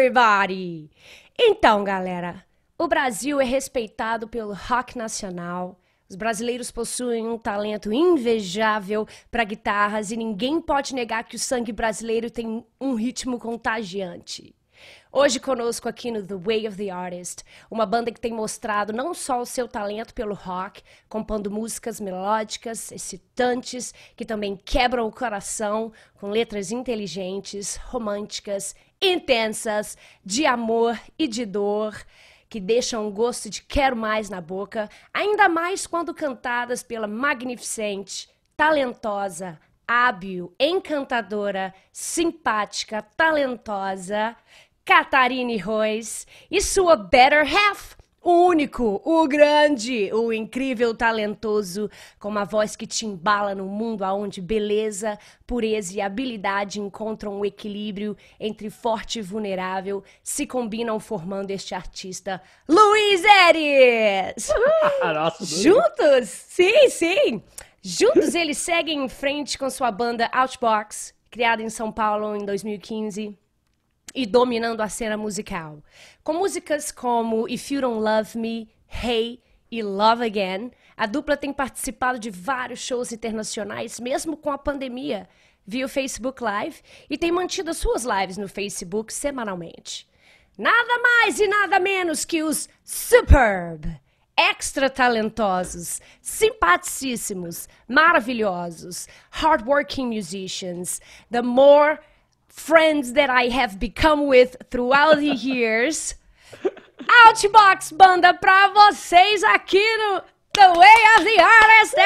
everybody! Então, galera, o Brasil é respeitado pelo rock nacional. Os brasileiros possuem um talento invejável para guitarras e ninguém pode negar que o sangue brasileiro tem um ritmo contagiante. Hoje conosco aqui no The Way of the Artist, uma banda que tem mostrado não só o seu talento pelo rock, compondo músicas melódicas, excitantes, que também quebram o coração com letras inteligentes, românticas, intensas, de amor e de dor, que deixam um gosto de quero mais na boca, ainda mais quando cantadas pela magnificente, talentosa, hábil, encantadora, simpática, talentosa Catarine Royce e sua better half, o único, o grande, o incrível, talentoso, com uma voz que te embala no mundo onde beleza, pureza e habilidade encontram um equilíbrio entre forte e vulnerável, se combinam formando este artista, Luiz Eres! Nossa, Juntos, sim! Juntos eles seguem em frente com sua banda Outbox, criada em São Paulo em 2015. E dominando a cena musical. Com músicas como If You Don't Love Me, Hey e Love Again, a dupla tem participado de vários shows internacionais, mesmo com a pandemia, via o Facebook Live, e tem mantido as suas lives no Facebook semanalmente. Nada mais e nada menos que os Superb, extra talentosos, simpaticíssimos, maravilhosos, hardworking musicians, the more friends that I have become with throughout the years. Outbox Banda pra vocês aqui no The Way of the Artist,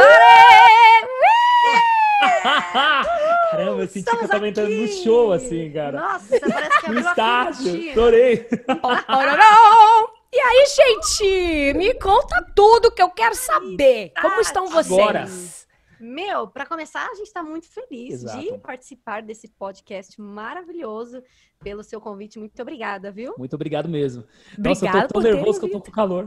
everybody! Caramba, eu senti que eu tava entrando no show, assim, cara. Nossa, parece que No abriu a estádio, cortina. adorei. E aí, gente, me conta tudo que eu quero saber. Como estão vocês? Agora. Meu, para começar, a gente está muito feliz Exato. de participar desse podcast maravilhoso, pelo seu convite. Muito obrigada, viu? Muito obrigado mesmo. Nossa, eu Obrigada tô por tão terem nervoso que eu tô vindo. com calor.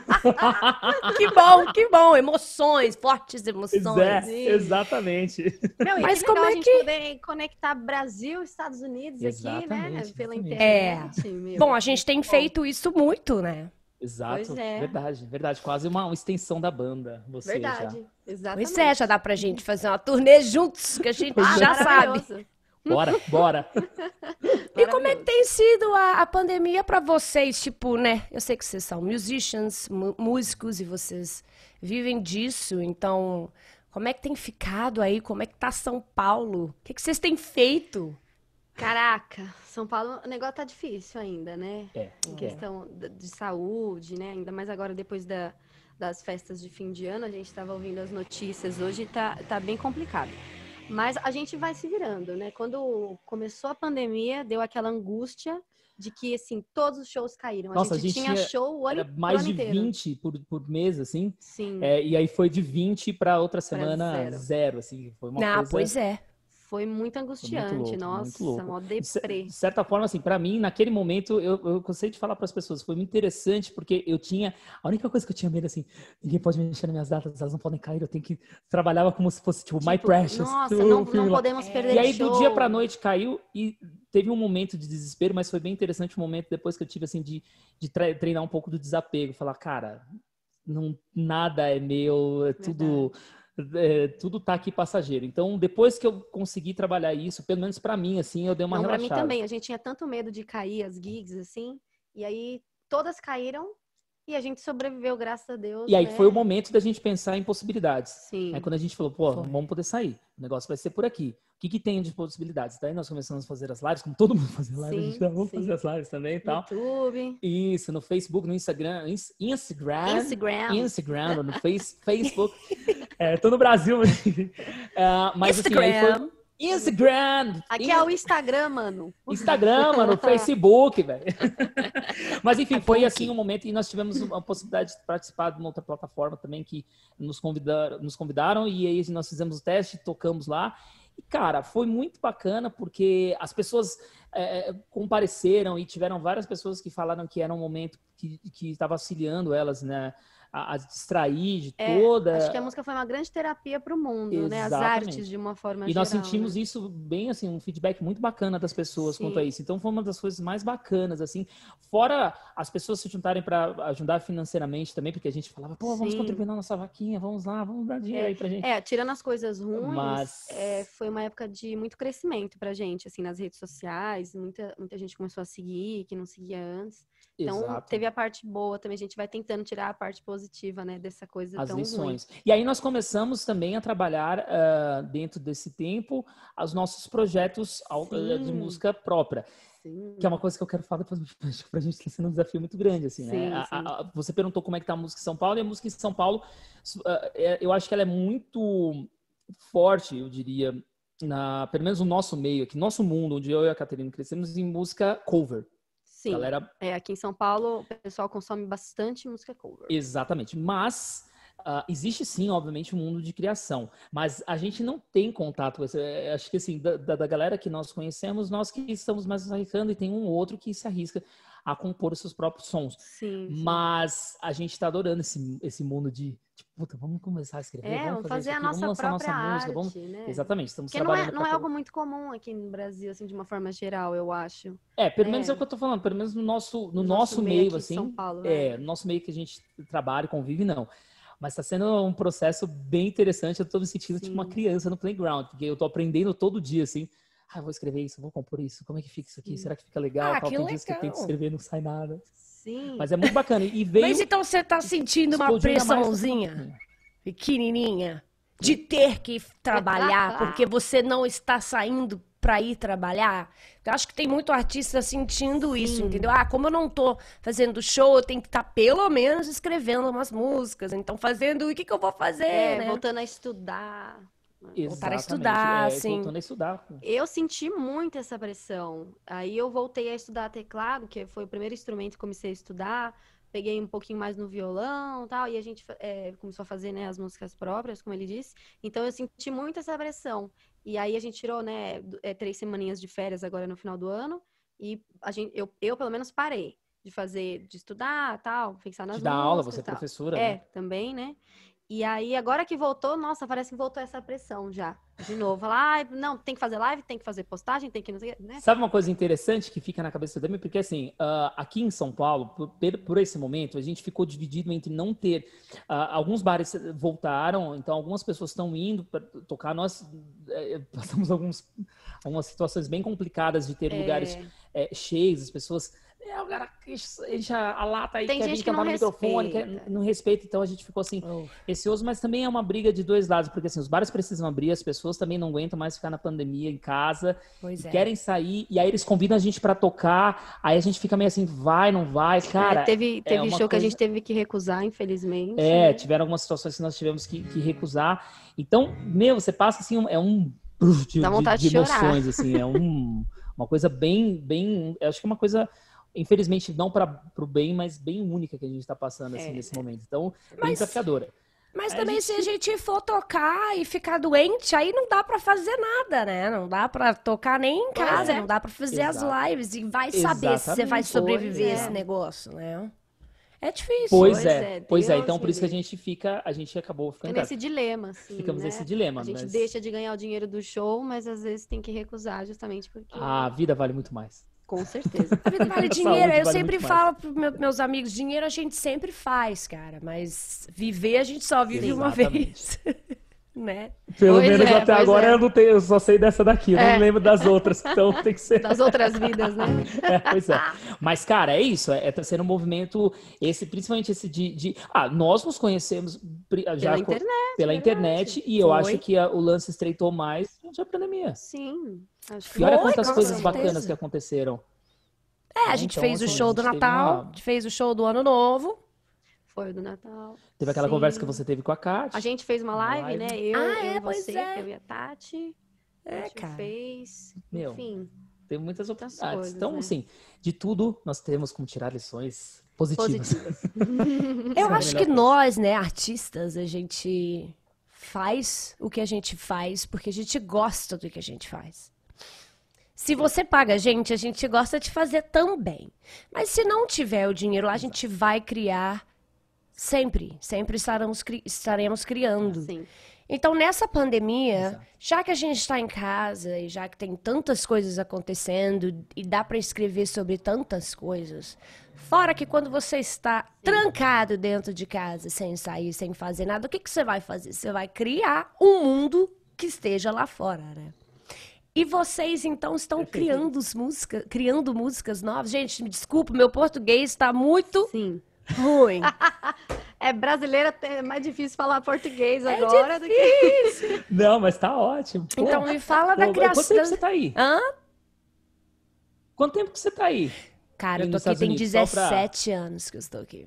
Que bom. Emoções, fortes emoções. Exatamente. Meu, e Mas que como legal é a gente que- poder conectar Brasil e Estados Unidos aqui, né? Exatamente, Pela exatamente. internet. Meu. Bom, a gente tem feito isso muito, né? Exato, Pois é. verdade. Quase uma extensão da banda, você Verdade, já. exatamente. Pois é, já dá pra gente fazer uma turnê juntos, que a gente Pois é. já sabe. Maravilhoso. Bora. E como é que tem sido a pandemia pra vocês? Tipo, né? Eu sei que vocês são musicians, músicos e vocês vivem disso. Então, como é que tem ficado aí? Como é que tá São Paulo? O que vocês têm feito? Caraca, São Paulo, o negócio tá difícil ainda, né? Em É. questão de saúde, né? Ainda mais agora depois das festas de fim de ano, a gente estava ouvindo as notícias hoje, tá bem complicado. Mas a gente vai se virando, né? Quando começou a pandemia, deu aquela angústia de que, assim, todos os shows caíram. Nossa, a gente tinha show o ano, Era mais o ano de inteiro. 20 por mês, assim. Sim, E aí foi de 20 para outra semana zero. zero, assim. Foi uma Ah, coisa... pois é. foi muito angustiante. louco, Nossa, muito louco. mó De deprê. certa forma, assim, para mim, naquele momento, eu gostei de falar para as pessoas, foi muito interessante, porque a única coisa que eu tinha medo, assim, ninguém pode mexer nas minhas datas, elas não podem cair, eu tenho que, trabalhava como se fosse, tipo, My Precious. Nossa, do não filme lá. podemos perder E aí, show. do dia pra noite, caiu e teve um momento de desespero, mas foi bem interessante o momento depois que eu tive, assim, de treinar um pouco do desapego, falar, cara, nada é meu, tudo tá aqui passageiro. Então, depois que eu consegui trabalhar isso, pelo menos pra mim, assim, eu dei uma Não, pra mim relaxada. também. A gente tinha tanto medo de cair as gigs, assim. E aí, todas caíram e a gente sobreviveu, graças a Deus. E aí né? foi o momento da gente pensar em possibilidades. Sim. Aí quando a gente falou, pô, Foi. não vamos poder sair. O negócio vai ser por aqui. O que tem de possibilidades? Daí nós começamos a fazer as lives, como todo mundo fazia live, a gente Sim, vamos sim. fazer as lives também e tal. YouTube, Isso, no Facebook, no Instagram, Instagram. no Facebook. Tô no Brasil, mas assim, aí foi Instagram. Aqui é o Instagram, mano. Instagram, mano, Facebook, velho. Mas enfim, foi assim um momento e nós tivemos a possibilidade de participar de uma outra plataforma também que nos convidaram e aí nós fizemos o teste, tocamos lá. E, cara, foi muito bacana porque as pessoas compareceram e tiveram várias pessoas que falaram que era um momento que estava auxiliando elas, né, a distrair de toda... Acho que a música foi uma grande terapia para o mundo, né? As Exatamente. artes, de uma forma E geral. nós sentimos né? isso bem, assim, um feedback muito bacana das pessoas Sim. quanto a isso. Então, foi uma das coisas mais bacanas, assim. Fora as pessoas se juntarem para ajudar financeiramente também, porque a gente falava, pô, vamos Sim. contribuir na nossa vaquinha, vamos lá, vamos dar dinheiro aí pra gente. Tirando as coisas ruins, Mas... foi uma época de muito crescimento pra gente, assim, nas redes sociais. Muita gente começou a seguir, que não seguia antes. Então, Exato. teve a parte boa também. A gente vai tentando tirar a parte positiva, né? Dessa coisa As tão lições. ruim. E aí nós começamos também a trabalhar dentro desse tempo os nossos projetos de música própria. Sim. Que é uma coisa que eu quero falar depois, pra gente está sendo um desafio muito grande, assim, Sim, né? sim. Você perguntou como é que tá a música em São Paulo, e a música em São Paulo, eu acho que ela é muito forte, eu diria, pelo menos no nosso meio aqui, nosso mundo, onde eu e a Caterina crescemos, em música cover. Sim. Galera... Aqui em São Paulo, o pessoal consome bastante música cover. Exatamente. Mas existe sim, obviamente, um mundo de criação. Mas a gente não tem contato com isso. Acho que assim, da galera que nós conhecemos, nós que estamos mais arriscando, e tem um outro que se arrisca a compor os seus próprios sons. Sim. Mas a gente está adorando esse mundo de puta, vamos começar a escrever, vamos fazer aqui, a nossa vamos lançar própria nossa música, arte, né? Exatamente, estamos Porque trabalhando. não é algo muito comum aqui no Brasil, assim, de uma forma geral, eu acho. Pelo menos é o que eu tô falando, pelo menos no nosso meio, assim, São Paulo, no nosso meio que a gente trabalha, convive, não. Mas está sendo um processo bem interessante, eu tô me sentindo tipo uma criança no playground, porque eu tô aprendendo todo dia, assim, vou escrever isso, vou compor isso, como é que fica isso aqui? Será que fica legal? Tem dias que eu tento escrever e não sai nada. Sim. Mas é muito bacana. E veio... Mas então você tá sentindo uma pressãozinha pequenininha de ter que trabalhar porque você não está saindo para ir trabalhar? Eu acho que tem muito artista sentindo isso, entendeu? Como eu não tô fazendo show, eu tenho que estar pelo menos escrevendo umas músicas. Então, fazendo o que eu vou fazer, né? Voltando a estudar. Voltar a estudar, sim. Voltando a estudar. Eu senti muito essa pressão. Aí eu voltei a estudar teclado, que foi o primeiro instrumento que comecei a estudar. Peguei um pouquinho mais no violão e tal, e a gente começou a fazer, né, as músicas próprias, como ele disse. Então eu senti muito essa pressão. E aí a gente tirou, né, 3 semaninhas de férias agora no final do ano. E eu pelo menos parei de estudar, tal, pensar nas músicas. De dar aula, você é professora, né? Também, né? E aí, agora que voltou, nossa, parece que voltou essa pressão já. De novo, falar, não, tem que fazer live, tem que fazer postagem, tem que... Né? Sabe uma coisa interessante que fica na cabeça também? Porque, assim, aqui em São Paulo, por esse momento, a gente ficou dividido entre não ter... alguns bares voltaram, então algumas pessoas estão indo para tocar. Nós passamos algumas situações bem complicadas de ter lugares cheios, as pessoas... O cara enche a lata aí, quer vir cantar no microfone, não respeita, então a gente ficou assim, receoso, mas também é uma briga de dois lados, porque assim, os bares precisam abrir, as pessoas também não aguentam mais ficar na pandemia em casa, querem sair, e aí eles convidam a gente pra tocar, aí a gente fica meio assim, vai, não vai, cara. Teve show que a gente teve que recusar, infelizmente. Tiveram algumas situações que nós tivemos que recusar, então, você passa assim, de emoções, assim, uma coisa bem, acho que é uma coisa... Infelizmente, não para o bem, mas bem única que a gente está passando assim, nesse momento. Então, bem desafiadora. Mas também se a gente for tocar e ficar doente, aí não dá para fazer nada, né? Não dá para tocar nem em casa, não dá para fazer as lives. E vai saber se você vai sobreviver a esse negócio, né? É difícil. Pois é. Então, por isso que a gente acabou ficando nesse dilema, assim, ficamos nesse dilema. A gente deixa de ganhar o dinheiro do show, mas às vezes tem que recusar justamente porque... A vida vale muito mais. Com certeza. A vida vale dinheiro. Eu sempre falo para meus amigos, dinheiro a gente sempre faz, cara. Mas viver a gente só vive uma vez. Né? Pelo menos até agora eu só sei dessa daqui, eu não lembro das outras, então tem que ser... Das outras vidas, né? Pois é. Mas, cara, é isso, tá sendo um movimento, principalmente esse nós nos conhecemos já pela internet, e eu acho que o lance estreitou mais durante a pandemia. Sim. Acho que e olha quantas coisas bacanas que aconteceram. A gente fez o show do Natal, a gente fez o show do Ano Novo. Foi o do Natal. Teve aquela conversa que você teve com a Kátia. A gente fez uma live, né? Eu você, eu e a Tati. A gente fez. Enfim. Tem muitas oportunidades. Coisas, então, assim, de tudo nós temos como tirar lições positivas. Eu acho que nós, né, artistas, a gente faz o que a gente faz porque a gente gosta do que a gente faz. Se você paga a gente gosta de fazer também. Mas se não tiver o dinheiro lá, a gente vai criar Sempre estaremos criando. Sim. Então, nessa pandemia, Exato. já que a gente está em casa e já que tem tantas coisas acontecendo e dá para escrever sobre tantas coisas, fora que quando você está trancado dentro de casa, sem sair, sem fazer nada, o que você vai fazer? Você vai criar um mundo que esteja lá fora, né? E vocês, então, estão criando músicas novas? Gente, me desculpa, meu português está muito Sim. ruim. Brasileira, é mais difícil falar português É agora do que... Não, mas tá ótimo. Pô, Então, me fala da quanto criação. tempo você tá aí? Hã? Quanto tempo que você tá aí? Cara, eu tô Nos aqui Estados tem Unidos, só pra- 17 anos que eu estou aqui.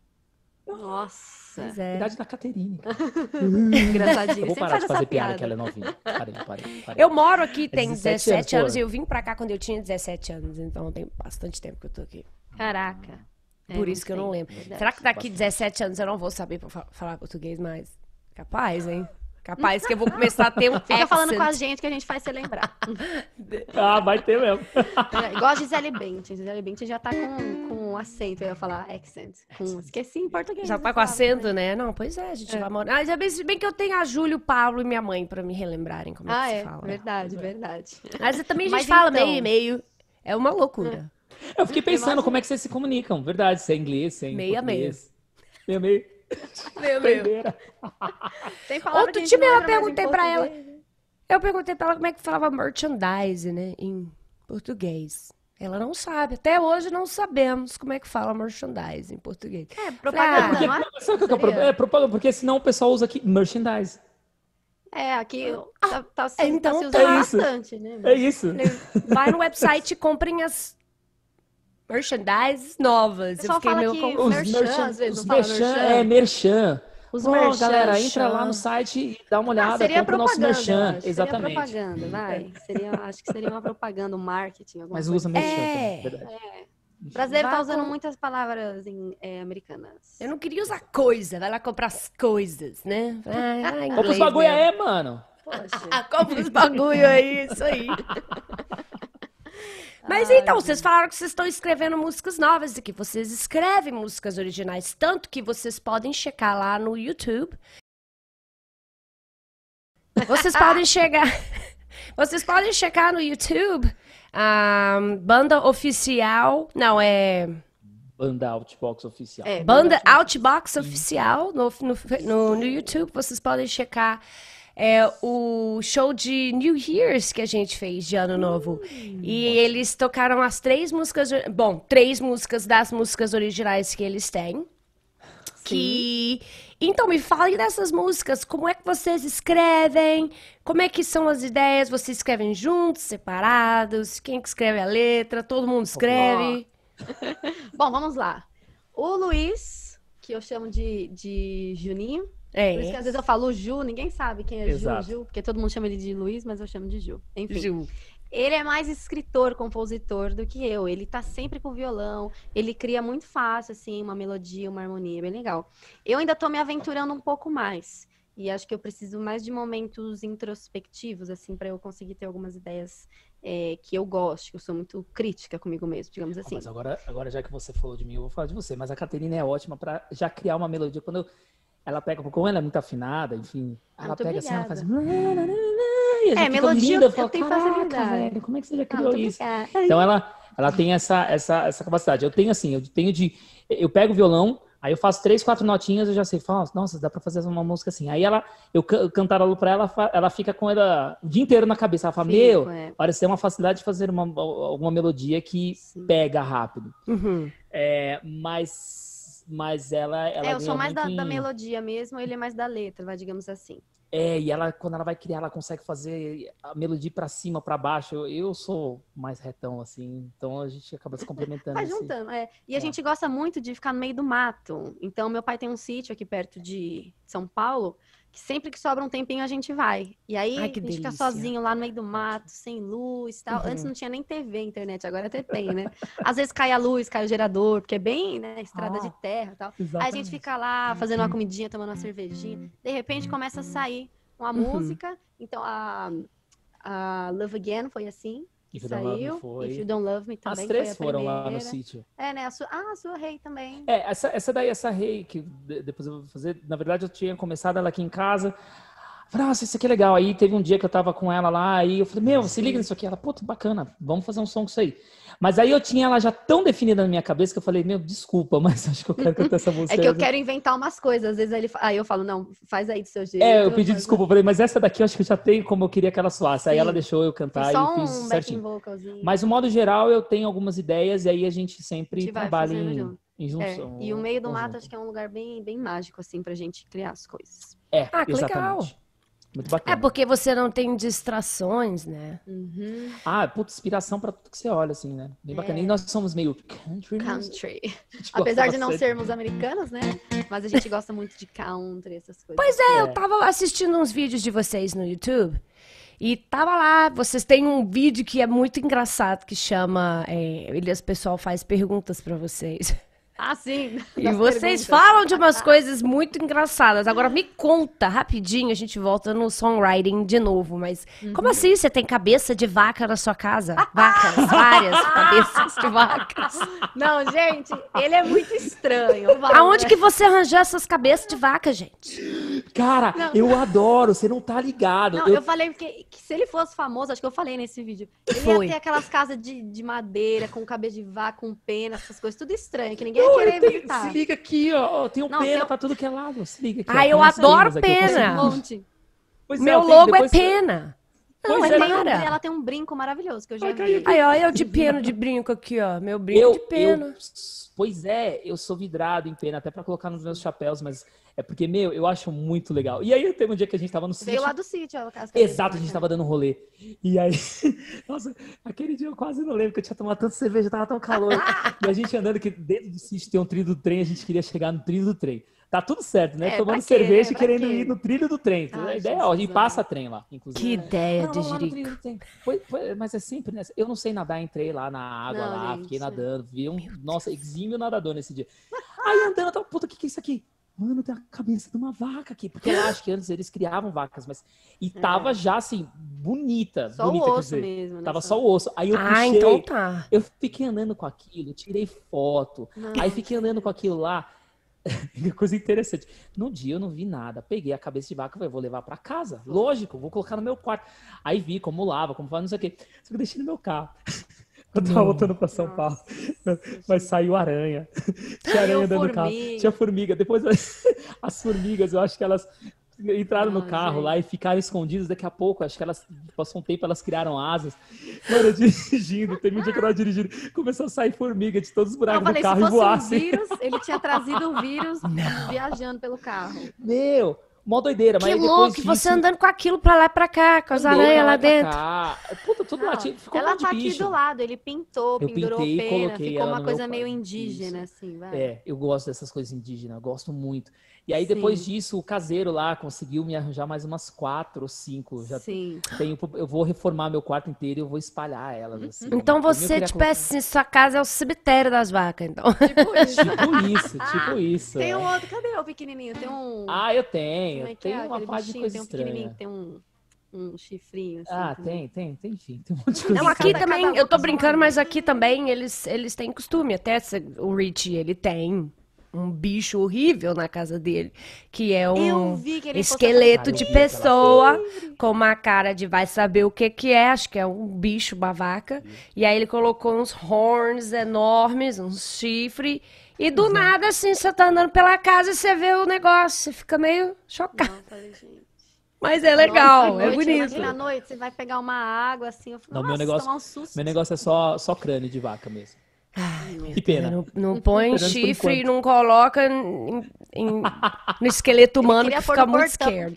Nossa. Pois é. Idade da Caterine. Engraçadinho. Eu vou Sempre parar faz de essa fazer piada piada. que ela é novinha. Parei. Eu moro aqui tem 17 17 anos anos, e eu vim pra cá quando eu tinha 17 anos. Então tem bastante tempo que eu tô aqui. Caraca. Por isso que eu não lembro. Verdade. Será que daqui 17 anos eu não vou saber falar português mais? Capaz, hein? Capaz que eu vou começar a ter um Fica falando com a accent. gente que a gente faz você lembrar. Ah, vai ter mesmo. Igual a Gisele Bündchen. Gisele Bündchen já tá com acento, eu ia falar accent. Esqueci em português. Já eu tá com falo, acento, mas- né? Não, pois é, a gente vai morar. Ah, se bem que eu tenho a Júlia, o Paulo e minha mãe pra me relembrarem como é que se fala. Verdade, verdade. Mas também a gente Mas fala então- meio e meio. É uma loucura. Eu fiquei pensando Imagina. como é que vocês se comunicam. Verdade, se é inglês, se é em Meio a meio. português. Meio a meio. Meio, Doideira. Tem palavra Outro que a gente dia não eu lembra mais em perguntei pra ela. português. Eu perguntei pra ela como é que falava merchandise, né? Em português. Ela não sabe. Até hoje não sabemos como é que fala merchandise em português. Propaganda, Porque, não é? sabe o que é o problema? É propaganda, porque senão o pessoal usa aqui merchandise. Aqui tá se então usando tá. É isso. bastante, né? É isso. Vai no website e comprem as merchandise novas. O pessoal fala que Os merchan, às vezes os não fala merchan. merchan. Os Pô, merchan. galera, entra lá no site e dá uma olhada, Seria compra o nosso propaganda, eu merchan. acho. Exatamente. Seria propaganda, vai. Acho que seria uma propaganda, um marketing, alguma Mas coisa. usa merchan É. também, verdade. O brasileiro tá Vai usando com- muitas palavras americanas. Eu não queria usar coisa. Vai lá comprar as coisas, né? Vai, Compra os bagulho aí, mano. Poxa. Compra os bagulho aí, isso aí. Mas então, vocês falaram que vocês estão escrevendo músicas novas e que vocês escrevem músicas originais, tanto que vocês podem checar lá no YouTube. Vocês podem chegar. Vocês podem checar no YouTube. Banda oficial. Não, é. Banda Outbox Oficial. Banda Outbox Oficial no YouTube. Vocês podem checar o show de New Year's que a gente fez de Ano Novo. E eles tocaram as 3 músicas. Bom, 3 músicas das músicas originais que eles têm. Então, me falem dessas músicas. Como é que vocês escrevem? Como é que são as ideias? Vocês escrevem juntos, separados? Quem que escreve a letra? Todo mundo escreve? Bom, vamos lá. O Luiz, que eu chamo de Juninho. Por isso que às vezes eu falo Ju, ninguém sabe quem é Exato. Ju, porque todo mundo chama ele de Luiz, mas eu chamo de Ju. Enfim. Ju. Ele é mais escritor, compositor do que eu. Ele tá sempre com violão, ele cria muito fácil, assim, uma melodia, uma harmonia, bem legal. Eu ainda tô me aventurando um pouco mais. E acho que eu preciso mais de momentos introspectivos, assim, para eu conseguir ter algumas ideias que eu gosto, que eu sou muito crítica comigo mesmo, digamos assim. Mas agora, já que você falou de mim, eu vou falar de você. Mas a Caterina é ótima pra já criar uma melodia. Quando ela pega, como ela é muito afinada, enfim, ela muito pega assim, ela obrigada. faz... E a gente fica melodia linda, eu fala, tenho "Caraca, facilidade." velho, como é que você já Ah, criou muito isso? obrigada. Então ela tem essa capacidade. Eu tenho assim, eu pego o violão, aí eu faço 3, 4 notinhas, eu já sei, falo, nossa, dá pra fazer uma música assim. Aí eu cantarolo pra ela, ela fica com ela o dia inteiro na cabeça. Ela fala, Fico, parece ter uma facilidade de fazer alguma melodia que Sim. pega rápido. Uhum. Mas ela eu ganha sou mais muito da em- melodia mesmo, ele é mais da letra, vai, digamos assim. e quando ela vai criar, ela consegue fazer a melodia pra cima, pra baixo. Eu sou mais retão, assim, então a gente acaba se complementando. Vai assim. juntando, E a gente gosta muito de ficar no meio do mato. Então, meu pai tem um sítio aqui perto de São Paulo, que sempre que sobra um tempinho a gente vai. E aí Ai, que a gente fica delícia. sozinho lá no meio do mato, sem luz e tal. Uhum. Antes não tinha nem TV, internet, agora até tem, né? Às vezes cai a luz, cai o gerador, porque é bem, né, estrada de terra e tal. Aí a gente Exatamente. fica lá fazendo uma comidinha, tomando uma cervejinha. De repente começa a sair uma música. Então a Love Again foi assim. If You Don't Love Me saiu. foi. If You Don't Love Me também As três foi a foram lá no primeira. sítio. Né? A sua Rei também. Essa Rei, que depois eu vou fazer, na verdade eu tinha começado ela aqui em casa. Falei, nossa, isso aqui é legal. Aí teve um dia que eu tava com ela lá, aí eu falei, se liga nisso aqui. Ela, puta, bacana, vamos fazer um som com isso aí. Mas aí eu tinha ela já tão definida na minha cabeça que eu falei, desculpa, mas acho que eu quero cantar essa música. É que eu quero inventar umas coisas. Às vezes aí eu falo, não, faz aí do seu jeito. Eu pedi desculpa, eu falei, mas essa daqui eu acho que eu já tenho como eu queria que ela soasse. Aí ela deixou eu cantar só e fiz um certinho. vocalzinho. Mas, no modo geral, eu tenho algumas ideias e aí a gente sempre trabalha em junção. E o meio do mato acho que é um lugar bem, bem mágico, assim, pra gente criar as coisas. Que exatamente. legal. Muito bacana. É porque você não tem distrações, né? Inspiração pra tudo que você olha, assim, né? Bem bacana. E nós somos meio country. Apesar de não sermos americanos, né? Mas a gente gosta muito de country, essas coisas. Pois eu tava assistindo uns vídeos de vocês no YouTube e tava lá, vocês têm um vídeo que é muito engraçado, que chama, as pessoal faz perguntas pra vocês. Sim. E vocês falam de umas coisas muito engraçadas. Agora me conta rapidinho, a gente volta no songwriting de novo, mas como assim você tem cabeça de vaca na sua casa? Vacas, várias cabeças de vacas. Não, gente, ele é muito estranho. Aonde que você arranjou essas cabeças de vaca, gente? Cara, eu adoro, você não tá ligado. Não, eu falei que se ele fosse famoso, acho que eu falei nesse vídeo, ele ia ter aquelas casas de madeira, com cabeça de vaca, com pena, essas coisas, tudo estranho, que ninguém ia querer inventar. Se liga aqui, ó, tem pena pra tudo que é lado, se liga aqui. Eu adoro pena. Meu logo é pena. Não, ela tem um brinco maravilhoso, que eu já vi. Olha eu de pena, de brinco aqui, ó, meu brinco de pena. Eu sou vidrado em pena, até pra colocar nos meus chapéus, mas é porque, eu acho muito legal. E aí teve um dia que a gente tava no sítio. Veio lá do sítio. Exato, a gente tava dando rolê. E aí, nossa, aquele dia eu quase não lembro, que eu tinha tomado tanta cerveja, tava tão calor. E a gente andando, que dentro do sítio tem um trilho do trem, a gente queria chegar no trilho do trem. Tá tudo certo, né? Tomando cerveja e querendo ir no trilho do trem. A ideia é ótima. E passa trem lá, inclusive. Que ideia de jirico. Mas é sempre nessa. Eu não sei nadar, entrei lá na água, lá, fiquei nadando. Vi nossa, exímio nadador nesse dia. Aí andando, eu tava, puta, o que é isso aqui? Mano, tem a cabeça de uma vaca aqui. Porque eu acho que antes eles criavam vacas, mas... E tava já, assim, bonita. Só bonita, o osso mesmo, né? Tava só o osso. Aí eu puxei. Então tá. Eu fiquei andando com aquilo, tirei foto. Aí fiquei andando com aquilo lá. Coisa interessante. No dia eu não vi nada. Peguei a cabeça de vaca e falei, vou levar pra casa. Lógico, vou colocar no meu quarto. Aí vi como lava, como faz, não sei o quê. Só que eu deixei no meu carro. Eu tava voltando pra São Paulo. Mas saiu aranha. Tinha aranha dentro do carro. Tinha formiga. Depois as formigas, eu acho que elas entraram no carro lá e ficaram escondidas. Daqui a pouco, acho que elas, passou um tempo, elas criaram asas. Mano, eu dirigindo, teve um dia que eu tava dirigindo, começou a sair formiga de todos os buracos do carro e voar. Se fosse um vírus, ele tinha trazido o vírus viajando pelo carro. Mó doideira, mas que depois louco, disso... você andando com aquilo pra lá e pra cá, com as aranhas lá dentro. Puta, tudo lá, ficou ela um monte de tá aqui bicho. do lado, ele pintou, pendurou pena, ficou uma coisa meio indígena, isso. assim, vai. Eu gosto dessas coisas indígenas, eu gosto muito. E aí, depois disso, o caseiro lá conseguiu me arranjar mais umas 4 ou 5. Eu vou reformar meu quarto inteiro e eu vou espalhar elas, assim. Então você, assim, sua casa é o cemitério das vacas, então. Tipo isso. Tem um outro, cadê o pequenininho? Tem um... eu tenho. Tem uma parte de coisa estranha. Tem um pequenininho que tem um chifrinho, assim. Tem, enfim. Tem um monte de coisa Não, aqui também, eu tô brincando, mas aqui também eles têm costume. Até o Richie, ele tem um bicho horrível na casa dele, que é um esqueleto de pessoa com uma cara de vai saber o que é, acho que é um bicho, uma vaca. E aí ele colocou uns horns enormes, uns chifres, e do nada, assim, você tá andando pela casa e você vê o negócio, você fica meio chocado. Mas é legal, é bonito. Imagina à noite, você vai pegar uma água, assim, eu falo, tomar um susto. Meu negócio é só crânio de vaca mesmo. Que pena. Não põe chifre e não coloca no esqueleto humano que fica muito scared.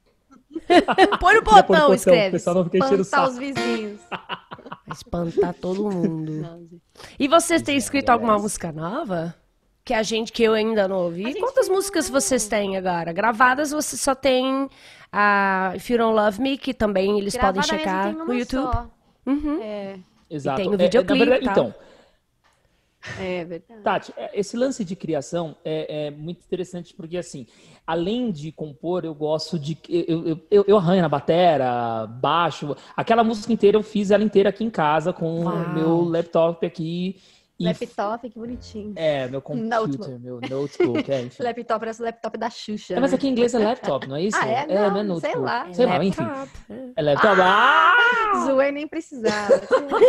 Põe no botão, escreve. O pessoal não fica enchendo o saco. Os vizinhos. Vai espantar todo mundo. E vocês têm escrito alguma música nova? Que eu ainda não ouvi? Quantas músicas vocês têm agora? Gravadas você só tem a If You Don't Love Me, que também eles podem checar no YouTube. É. Exato. E tem o videoclipe, então, É verdade. Tati, esse lance de criação é muito interessante porque, assim, além de compor, eu gosto de... Eu arranho na batera, baixo. Aquela música inteira eu fiz ela inteira aqui em casa com o meu laptop aqui. Laptop, que bonitinho. Meu computer, Notebook. meu notebook, enfim. Laptop parece o laptop da Xuxa, Mas né? aqui em inglês é laptop, não é isso? Ah, é? Não é Não, notebook. sei lá. Sei lá, enfim. Laptop. É laptop. Zoei, nem precisava.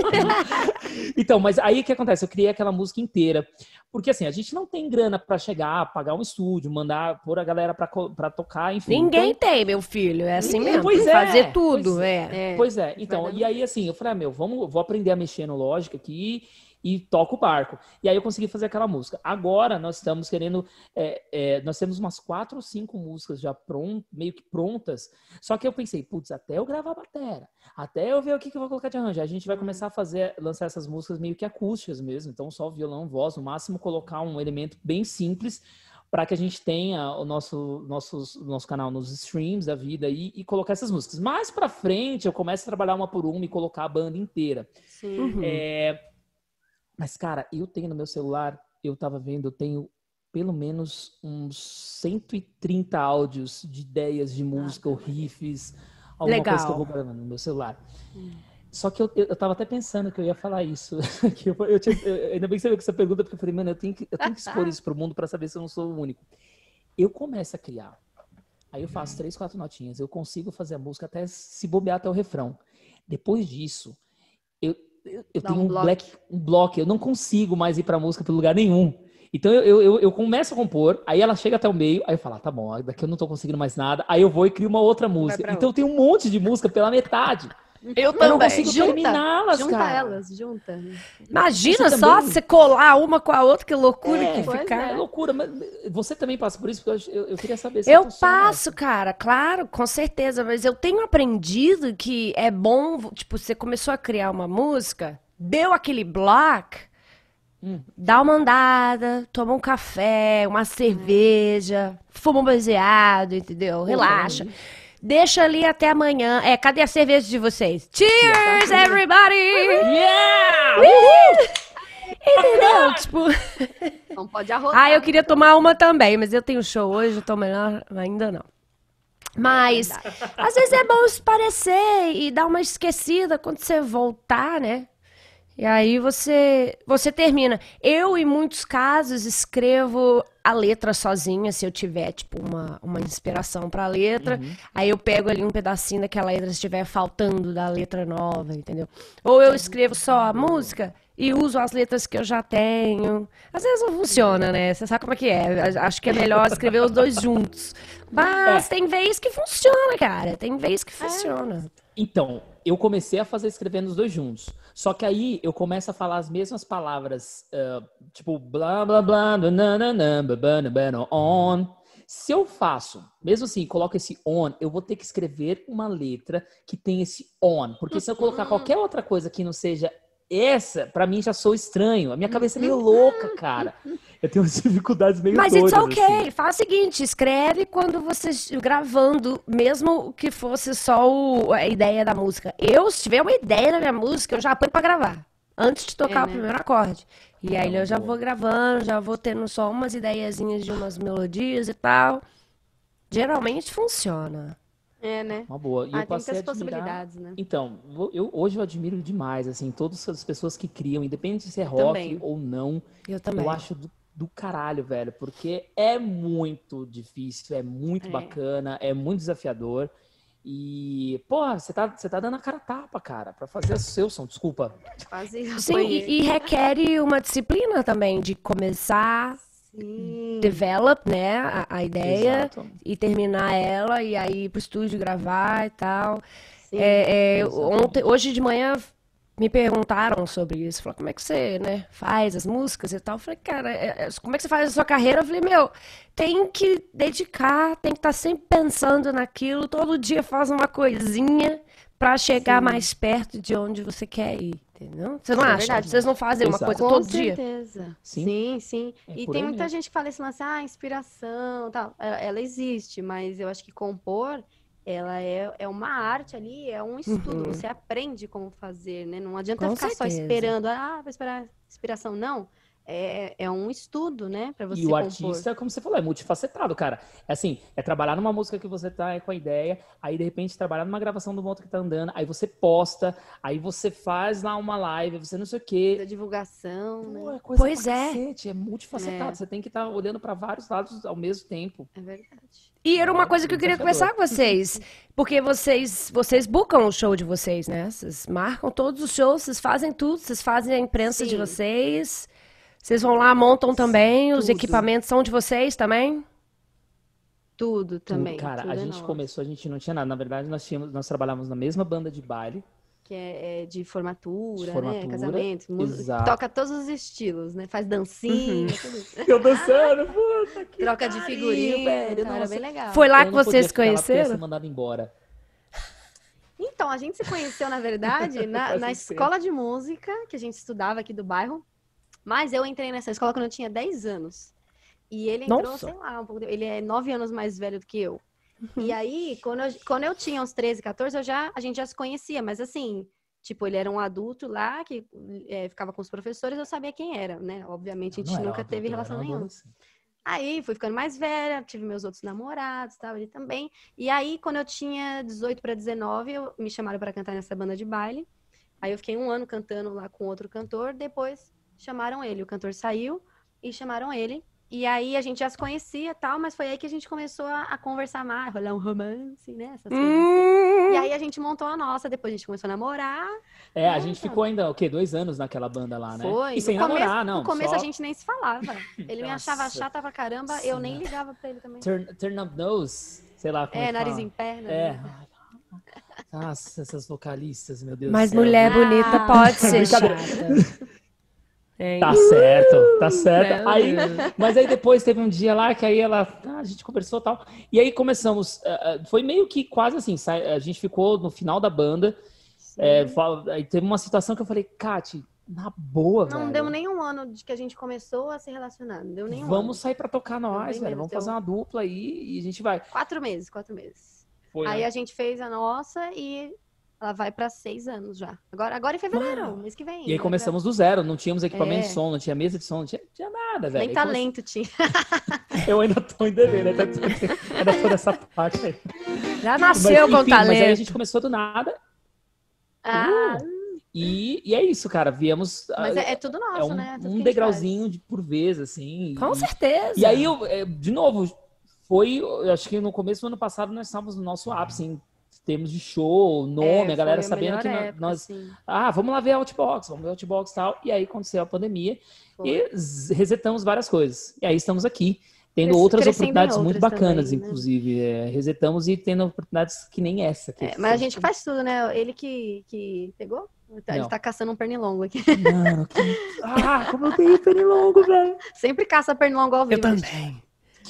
Então, mas aí o que acontece? Eu criei aquela música inteira. Porque assim, a gente não tem grana pra chegar, pagar um estúdio, mandar, pôr a galera pra tocar, enfim. Ninguém Então, tem, meu filho. É assim mesmo. Pois tem que é, fazer tudo. Pois é. Então, e aí assim, eu falei, vou aprender a mexer no Logic aqui e toco o barco. E aí eu consegui fazer aquela música. Agora nós estamos querendo... nós temos umas 4 ou 5 músicas já meio que prontas. Só que eu pensei, putz, até eu gravar a batera, até eu ver o que eu vou colocar de arranjo. A gente vai começar a lançar essas músicas meio que acústicas mesmo. Então só violão, voz, no máximo colocar um elemento bem simples para que a gente tenha o nosso canal nos streams da vida e colocar essas músicas. Mais para frente eu começo a trabalhar uma por uma e colocar a banda inteira. Sim. Uhum. Mas, cara, eu tenho no meu celular, eu tava vendo, eu tenho pelo menos uns 130 áudios de ideias de música ou riffs, alguma coisa que eu vou gravando no meu celular. Só que eu tava até pensando que eu ia falar isso. Ainda bem que você veio com essa pergunta, porque eu falei, mano, eu tenho que expor isso pro mundo pra saber se eu não sou o único. Eu começo a criar. Aí eu faço 3, 4 notinhas. Eu consigo fazer a música até se bobear até o refrão. Depois disso, eu tenho um bloco, eu não consigo mais ir pra música pra lugar nenhum. Então eu começo a compor, aí ela chega até o meio, aí eu falo, tá bom, daqui eu não tô conseguindo mais nada, aí eu vou e crio uma outra música. Então eu tenho um monte de música pela metade. Eu não consigo terminá-las, junta cara. elas, junta. Imagina Você só também... você colar uma com a outra, que loucura que fica. É loucura, mas você também passa por isso, porque eu queria saber se Eu passo, cara, claro, com certeza, mas eu tenho aprendido que é bom, tipo, você começou a criar uma música, deu aquele bloco, dá uma andada, toma um café, uma cerveja, fuma um baseado, entendeu? Relaxa. Deixa ali até amanhã. Cadê a cerveja de vocês? Cheers, everybody! Yeah! Entendeu? Tipo... Não pode arrotar. eu queria tomar uma também, mas eu tenho show hoje, eu tô melhor, ainda não. Mas, às vezes é bom esparecer e dar uma esquecida quando você voltar, né? E aí você termina. Eu, em muitos casos, escrevo a letra sozinha, se eu tiver, tipo, uma inspiração pra letra. Aí eu pego ali um pedacinho daquela letra, se estiver faltando da letra nova, entendeu? Ou eu escrevo só a música e uso as letras que eu já tenho. Às vezes não funciona, né? Você sabe como é que é. Acho que é melhor escrever os dois juntos. Mas tem vez que funciona, cara. Tem vez que funciona. Então, eu comecei a fazer escrevendo os dois juntos. Só que aí eu começo a falar as mesmas palavras, tipo, blá, blá, blá, on. Se eu faço, mesmo assim, coloco esse on, eu vou ter que escrever uma letra que tem esse on. Porque se eu colocar qualquer outra coisa que não seja essa, pra mim já sou estranho. A minha cabeça é meio louca, cara. Eu tenho umas dificuldades meio doidas. Mas it's ok. Assim. Faz o seguinte, escreve quando você gravando, mesmo que fosse só a ideia da música. Se tiver uma ideia da minha música, eu já ponho pra gravar. Antes de tocar o primeiro acorde. E aí eu já vou gravando, já vou tendo só umas ideiazinhas de umas melodias e tal. Geralmente funciona. É, né? Uma boa. E eu tem passei muitas a admirar... possibilidades, né? Então, hoje eu admiro demais, assim, todas as pessoas que criam, independente de ser rock ou não. Eu também. Eu acho do caralho, velho, porque é muito difícil, é muito bacana, é muito desafiador. E, porra, você tá dando a cara a tapa, cara, pra fazer o seu som, desculpa. Sim, e requer uma disciplina também de começar... develop, né, a ideia. Exato. E terminar ela e aí ir pro estúdio gravar e tal. Hoje de manhã me perguntaram sobre isso, falaram, como é que você, né, faz as músicas e tal. Eu falei, cara, como é que você faz a sua carreira? Eu falei, tem que dedicar, tem que estar sempre pensando naquilo, todo dia faz uma coisinha pra chegar mais perto de onde você quer ir. Entendeu? Você não acha? Verdade. Vocês não fazem uma coisa todo dia? Com certeza. Sim. E tem muita gente que fala esse lance, inspiração, tal. Ela existe, mas eu acho que compor, ela é uma arte ali, é um estudo. Você aprende como fazer, né? Não adianta ficar só esperando, vou esperar inspiração. Não. é um estudo, né? Pra você E o compor. artista, como você falou, é multifacetado, cara. É assim, é trabalhar numa música que você tá com a ideia, aí de repente trabalhar numa gravação do outro que tá andando, aí você posta, aí você faz lá uma live, você não sei o Da quê. divulgação, Pô, né? é coisa Pois pra é. cacete, é multifacetado. É. Você tem que estar olhando pra vários lados ao mesmo tempo. É verdade. E era uma É, coisa que eu queria desafiador. conversar com vocês. Porque vocês bookam o show de vocês, né? Vocês marcam todos os shows, vocês fazem tudo, vocês fazem a imprensa de Sim. vocês. Vocês vão lá, montam também, os Tudo. equipamentos são de vocês também? Tudo também. Cara, tudo a é gente nosso. começou, a gente não tinha nada. Na verdade, nós trabalhávamos na mesma banda de baile. Que é de formatura, De formatura, né? Casamento, música. exato. Toca todos os estilos, né? Faz dancinha, tudo isso. Eu dançando, puta que Troca de pariu, figurino, velho, então era nossa. bem legal. Foi lá Eu que não podia vocês se ficar lá porque ia conheceram? ser mandado embora. Então, a gente se conheceu, na verdade, na Faz muito escola de música que a gente estudava aqui do bairro. Mas eu entrei nessa escola quando eu tinha 10 anos. E ele entrou, Nossa. sei lá, ele é 9 anos mais velho do que eu. E aí, quando eu tinha uns 13, 14, a gente já se conhecia. Mas assim, tipo, ele era um adulto lá que ficava com os professores, eu sabia quem era, né? Obviamente, a gente Não era nunca adulto, teve eu era relação um nenhuma. adolescente. Aí fui ficando mais velha, tive meus outros namorados, tal, ele também. E aí, quando eu tinha 18 para 19, me chamaram para cantar nessa banda de baile. Aí eu fiquei um ano cantando lá com outro cantor, depois chamaram ele. O cantor saiu e chamaram ele. E aí a gente já se conhecia, tal, mas foi aí que a gente começou a conversar mais, rolar um romance, né, essas coisas assim. E aí a gente montou a nossa, depois a gente começou a namorar. A gente ficou ainda, o quê? 2 anos naquela banda lá, né? Foi. E sem namorar, não. No começo só a gente nem se falava. Ele me achava Nossa. chata pra caramba, eu nem ligava pra ele também. turn up nose, sei lá como é que Nariz fala. em perna. É. né? Nossa, essas vocalistas, meu Deus Mas do céu. mulher bonita pode ser Brincadeira. chata. Hein? Tá certo, tá certo. Não. Aí, mas aí depois teve um dia lá que aí a gente conversou e tal. E aí começamos, foi meio que quase assim, a gente ficou no final da banda. Sim. Aí teve uma situação que eu falei, Kati, na boa, Não velho. deu nem um ano de que a gente começou a se relacionar. Não deu nem um Vamos ano. sair pra tocar nós, bem velho. menos, Vamos deu- fazer uma dupla aí e a gente vai. 4 meses, 4 meses. Foi, Aí né? a gente fez a nossa e ela vai pra 6 anos já. Agora em fevereiro, Mano. mês que vem. E aí né? começamos do zero, não tínhamos equipamento É. de som, não tinha mesa de som, não tinha nada, velho. Nem Aí talento tinha. Eu ainda tô entendendo, ainda tô nessa parte aí. Já nasceu com Mas aí a talento. gente começou do nada Ah, e é isso, cara. Viemos. mas é tudo nosso, né? Tudo que a Um gente degrauzinho por vez, assim. Com certeza. E aí, de novo, eu acho que no começo do ano passado nós estávamos no nosso ápice, em termos de show, nome, a galera foi sabendo melhor que época, nós. assim. Vamos lá ver Outbox, vamos ver Outbox e tal. E aí aconteceu a pandemia Foi. e resetamos várias coisas. E aí estamos aqui, tendo Cres- outras crescendo em oportunidades muito outras bacanas, também, né? inclusive. Resetamos e tendo oportunidades que nem essa. Mas a gente que faz tudo, né? Ele que pegou? Ele Não. tá caçando um pernilongo aqui. Mano, como eu tenho pernilongo, velho. Sempre caça pernilongo ao vivo. Eu também.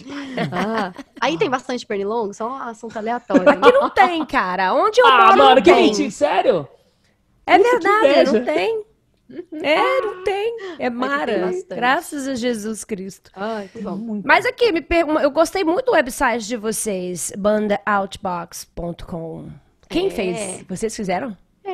Aí tem bastante pernilongo, só um assunto aleatório. Aqui não tem, cara. Onde eu moro Mano, não que tem. mentira, sério? É Puta, que verdade, não inveja. tem. Não tem. É Mara. bastante. Graças a Jesus Cristo. Ai, que bom. Mas aqui, eu gostei muito do website de vocês, bandaoutbox.com. Quem fez? Vocês fizeram?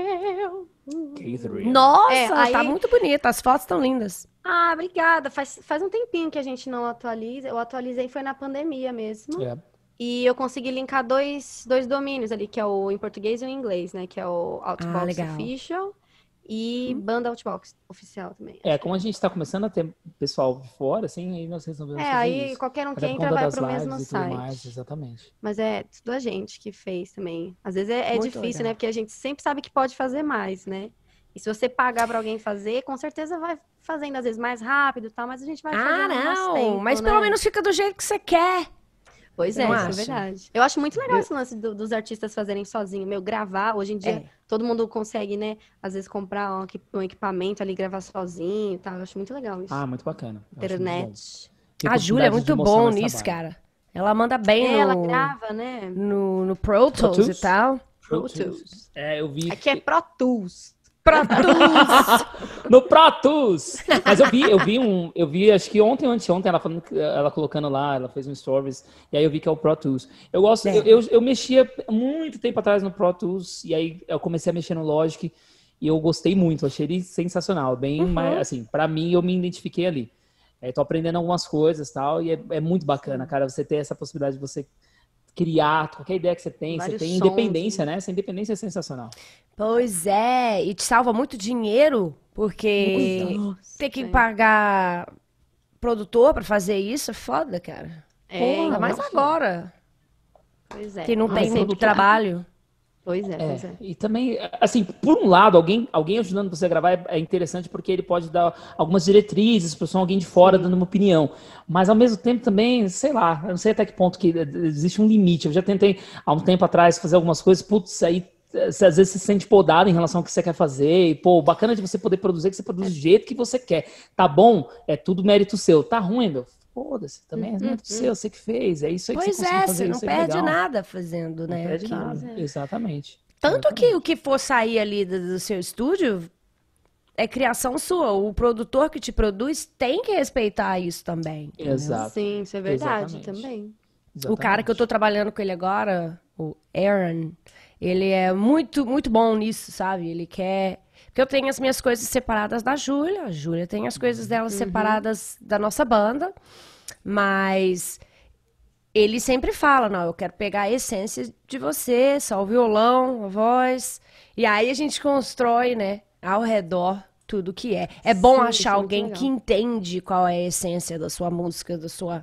Catherine. Nossa, aí- tá muito bonito. As fotos estão lindas. Ah, obrigada. Faz um tempinho que a gente não atualiza. Eu atualizei foi na pandemia mesmo. É. E eu consegui linkar dois domínios ali, que é o em português e o em inglês, né? Que é o Outbox legal. Official e Banda Outbox Oficial também. Como a gente tá começando a ter pessoal de fora, assim, aí nós resolvemos fazer Aí isso. qualquer um que Até por entra conta vai das pro mesmo lives e tudo site. mais, exatamente. Mas é tudo a gente que fez também. Às vezes é Muito difícil, legal. né? Porque a gente sempre sabe que pode fazer mais, né? E se você pagar pra alguém fazer, com certeza vai fazendo às vezes mais rápido e tal, mas a gente vai fazendo no nosso tempo, Mas né? pelo menos fica do jeito que você quer. Pois Você é, não isso é acha? verdade. Eu acho muito legal esse lance dos artistas fazerem sozinho. Gravar, hoje em dia, todo mundo consegue, né? Às vezes comprar um equipamento ali, gravar sozinho e tal. Eu acho muito legal isso. Muito bacana. Eu acho muito bom. Internet. Ter A Júlia é oportunidade de muito mostrar bom nosso nisso, trabalho. cara. Ela manda bem Ela no, grava, né? no Pro Tools Tools? e tal. Pro Tools. Eu vi. Aqui é Pro Tools. Pro Tools. No Pro Tools! Mas eu vi, acho que ontem ou anteontem, ela colocando lá, ela fez um stories, e aí eu vi que é o Pro Tools. Eu gosto, eu mexia muito tempo atrás no Pro Tools, e aí eu comecei a mexer no Logic, e eu gostei muito, achei ele sensacional, bem, mais, assim, pra mim, eu me identifiquei ali. Tô aprendendo algumas coisas e tal, e é muito bacana, cara, você ter essa possibilidade de você criar qualquer ideia que você tem Vários independência, sons, né? Essa independência é sensacional. Pois é, e te salva muito dinheiro, porque Nossa, ter que pagar produtor pra fazer isso é foda, cara. Ainda mais nossa. agora, Pois é. que não tem produtor. trabalho. Pois é. E também, assim, por um lado, alguém ajudando você a gravar é interessante porque ele pode dar algumas diretrizes para alguém de fora dando uma opinião. Mas, ao mesmo tempo, também, sei lá, eu não sei até que ponto que existe um limite. Eu já tentei, há um tempo atrás, fazer algumas coisas, putz, aí você, às vezes se sente podado em relação ao que você quer fazer. E, pô, bacana de você poder produzir, que você produz do jeito que você quer. Tá bom? É tudo mérito seu. Tá ruim, meu? Foda-se, também é mérito seu, você que fez. É isso aí que Pois você conseguiu fazer. você não isso é perde legal. nada fazendo, né? Não perde aquilo. nada, exatamente. Tanto que o que for sair ali do seu estúdio é criação sua. O produtor que te produz tem que respeitar isso também. Exato. Sim, isso é verdade Exatamente. também. O cara que eu tô trabalhando com ele agora, o Aaron, ele é muito, muito bom nisso, sabe? Ele quer... Porque eu tenho as minhas coisas separadas da Júlia, a Júlia tem as coisas dela separadas da nossa banda, mas ele sempre fala, não, eu quero pegar a essência de você, só o violão, a voz, e aí a gente constrói, né, ao redor tudo que é. É bom Sim, isso achar é muito alguém legal. que entende qual é a essência da sua música, da sua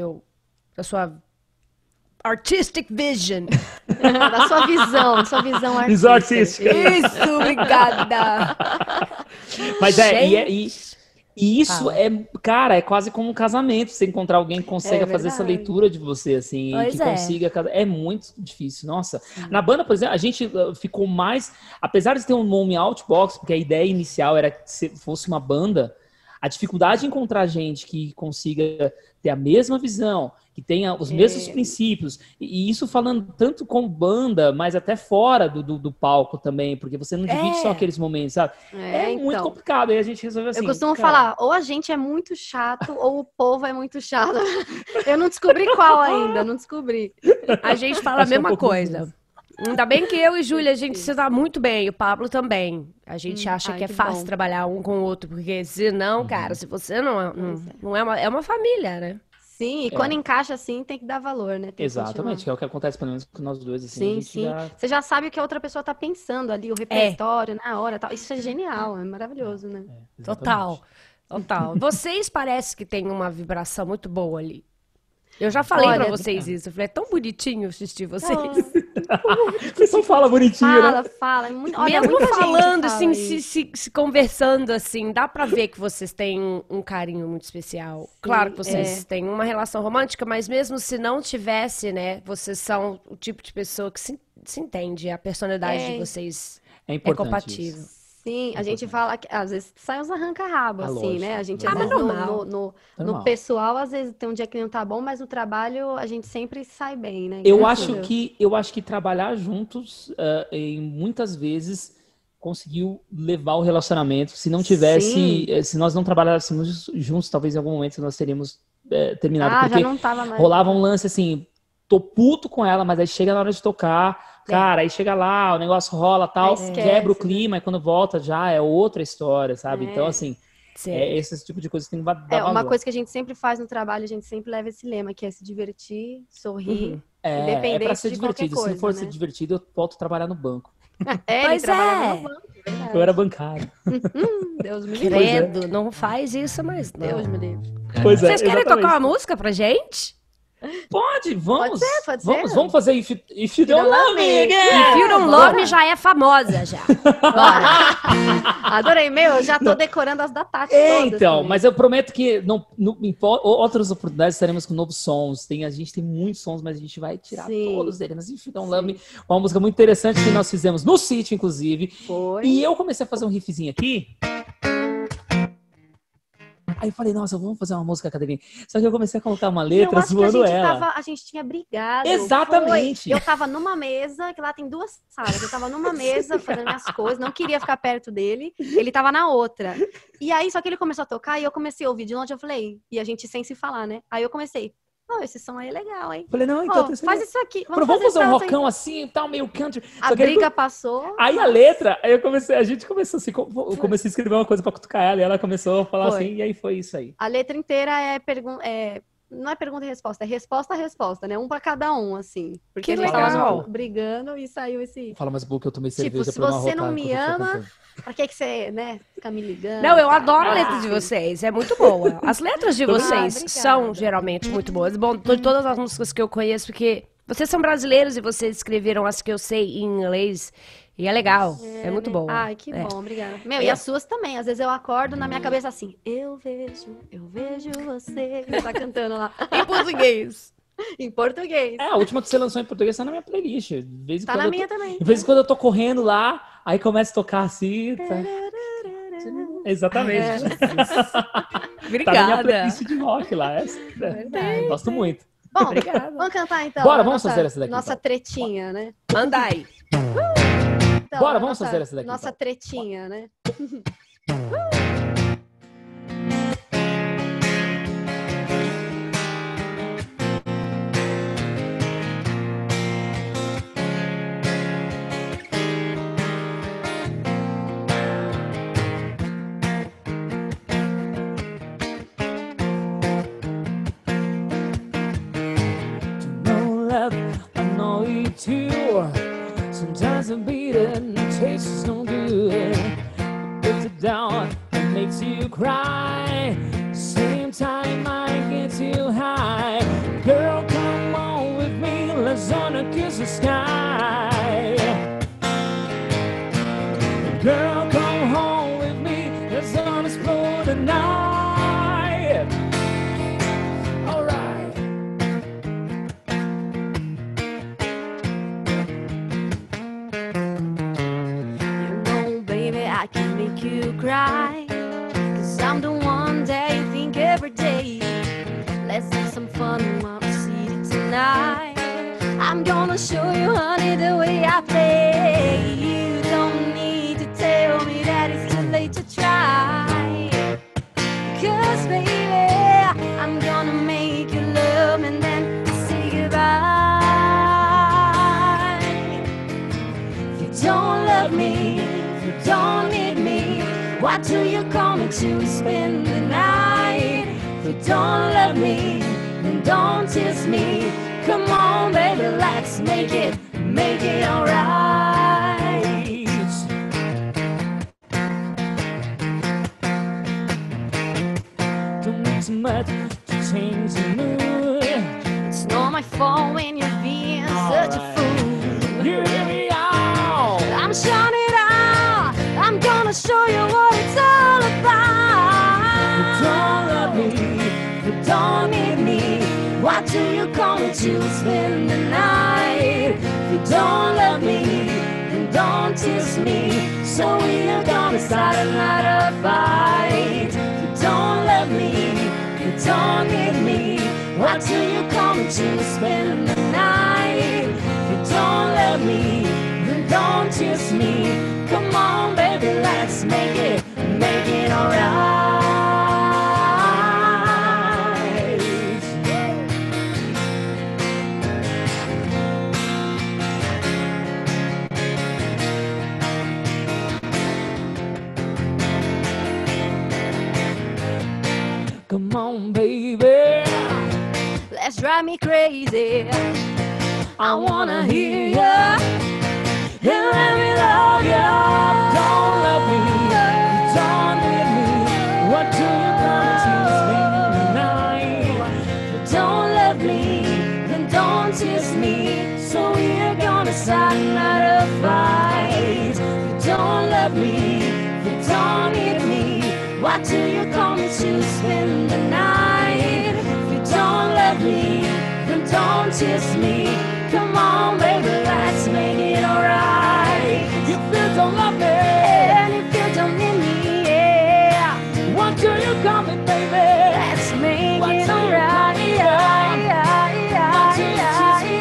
artistic vision. Da sua visão Visão artística. artística. Isso, obrigada. Mas Gente. e isso Fala. cara, é quase como um casamento, você encontrar alguém que consiga fazer essa verdade. leitura de você, assim, Pois que é. consiga, é muito difícil, nossa. Na banda, por exemplo, a gente ficou mais, apesar de ter um nome Outbox, porque a ideia inicial era que fosse uma banda, a dificuldade de encontrar gente que consiga ter a mesma visão, que tenha os mesmos princípios, e isso falando tanto com banda, mas até fora do palco também, porque você não divide só aqueles momentos, sabe? É muito então. complicado, aí a gente resolveu assim. Eu costumo cara, falar, ou a gente é muito chato, ou o povo é muito chato. Eu não descobri qual ainda, não descobri. A gente fala a Acho que é um mesma pouco coisa. Ainda bem que eu e Júlia, a gente se dá muito bem, e o Pablo também. A gente acha ai, que é que fácil bom. trabalhar um com o outro, porque senão, cara, se você não é uma família, né? Sim, e quando encaixa assim, tem que dar valor, né? Tem que exatamente, que continuar. é o que acontece pelo menos com nós dois, assim, a Sim, gente sim. já... Você já sabe o que a outra pessoa tá pensando ali, o repertório, na hora, tal. Isso é genial, é maravilhoso, né? Total, total. Vocês parecem que tem uma vibração muito boa ali. Eu já falei pra Olha, vocês isso. Eu falei, é tão bonitinho assistir vocês. O pessoal fala bonitinho, né? Fala. É muito, olha, Mesmo muita gente falando, fala assim, isso. se conversando, assim, dá pra ver que vocês têm um carinho muito especial. Claro que vocês têm uma relação romântica, mas mesmo se não tivesse, né, vocês são o tipo de pessoa que se entende, a personalidade de vocês É é importante compatível. isso. Sim, a gente fala que às vezes sai uns arranca-rabo, assim, lógico, né? A gente, lógico. às vezes, normal. no Normal. pessoal, às vezes tem um dia que não tá bom, mas no trabalho a gente sempre sai bem, né? Eu Graças a acho Deus. que trabalhar juntos, em muitas vezes, conseguiu levar o relacionamento. Se não tivesse, Sim. se nós não trabalhássemos juntos, talvez em algum momento nós teríamos terminado. Ah, já Porque não tava mais. rolava um lance assim, tô puto com ela, mas aí chega na hora de tocar, cara, aí chega lá, o negócio rola, tal, Aí quebra o esquece, clima, e quando volta já é outra história, sabe? Então, assim, Sim. esse tipo de coisa que tem que dar Uma valor. coisa que a gente sempre faz no trabalho, a gente sempre leva esse lema, que é se divertir, sorrir, É pra ser independente de qualquer divertido. Se coisa, não for né? ser divertido, eu volto a trabalhar no banco. Ele Pois trabalhava é. no banco, verdade. Eu era bancário. Deus me livre. Credo, não faz isso, mas não. Deus me livre. Pois Vocês querem exatamente. tocar uma música pra gente? Pode, vamos. Pode ser. Vamos fazer If You Don't Love Me. If You Don't Love Me já é famosa, já. Adorei, eu já tô decorando as da Tati todas Então, também. mas eu prometo que em outras oportunidades estaremos com novos sons. A gente tem muitos sons, mas a gente vai tirar Sim. todos eles. Mas If You Don't Love Me, uma música muito interessante que nós fizemos no sítio, inclusive. Foi. E eu comecei a fazer um riffzinho aqui. Aí eu falei, nossa, vamos fazer uma música, Catarina. Só que eu comecei a colocar uma letra Eu acho que zoando ela. a gente tinha brigado. Exatamente. Foi. Eu tava numa mesa, que lá tem 2 salas. Eu tava numa mesa fazendo minhas coisas, não queria ficar perto dele. Ele tava na outra. E aí, só que ele começou a tocar e eu comecei a ouvir de longe. Eu falei, e a gente sem se falar, né? Aí eu comecei, Oh, esse som aí é legal, hein? Falei, não, então... Faz isso aqui. Vamos fazer um rockão assim e tal, meio country. A briga passou. Aí a letra, aí a gente começou assim, eu comecei a escrever uma coisa pra cutucar ela, e ela começou a falar assim, e aí foi isso aí. A letra inteira não é pergunta e resposta, é resposta a resposta, né? Um pra cada um, assim. Porque Que eles legal. estavam brigando e saiu esse... Fala mais pouco que eu tomei Tipo, cerveja se pra não você arrotar não me enquanto eu tô ama, cantando. pra que você, né, fica me ligando? Não, eu adoro a Ah, letra de vocês, é muito boa. As letras de vocês obrigada. são geralmente muito boas. Bom, de todas as músicas que eu conheço, porque vocês são brasileiros e vocês escreveram as que eu sei em inglês, e é legal, é muito boa. Ai, que bom, obrigada. Meu, e as suas também. Às vezes eu acordo na minha cabeça assim, eu vejo você. Você tá cantando lá. Em português. Em português. A última que você lançou em português tá na minha playlist. De vez em Tá quando na eu minha também. De vez em quando eu tô correndo lá, aí começa a tocar assim. Tá... Exatamente. Obrigada. Tá na minha playlist de rock lá. Gosto muito. Bom, Obrigada. vamos cantar então. Bora, vamos fazer essa daqui, Nossa então. tretinha, né? Manda aí. Então, Bora, vamos fazer essa daqui, Nossa então. tretinha, né? I know you too. Sometimes a beating tastes no good. Puts it down and makes you cry. Same time I get too high. Girl, come on with me. Let's gonna kiss the sky. Girl, come home with me. Let's gonna explore the night. All right. I can make you cry, 'cause I'm the one that you think every day. Let's have some fun in my city tonight. I'm gonna show you, honey, the way I play. You don't need to tell me that it's too late to try, 'cause baby, I'm gonna make you love and then say goodbye. If you don't love me, don't need me, why do you call me to spend the night? If you don't love me, then don't tease me. Come on, baby, let's make it alright. Don't need too much to change the mood. It's not my fault when you're being such a fool. You hear me out. I'm showing it out. I'm gonna show you what it's all about. You don't love me, You don't need me. Why do you call me to spend the night? You don't love me, then don't tease me. So we are gonna start another fight. You don't love me, you don't need me. Why do you call me to spend the night? You don't love me, then don't tease me. Come on, baby, let's make it alright. come on, baby. Let's drive me crazy. I wanna hear ya. And let me love ya. Don't love me, you don't need me. What do you come to spend the night? Don't love me, then don't tease me. So we're gonna start another fight. You don't love me, you don't need me. Why do you call me to spend the night? You don't love me, then don't tease me. Come on, baby, let's make it alright. You still don't love me. And if you don't need me, yeah, What do you call me, baby? let's make What it do you alright. call me, What do you tease me?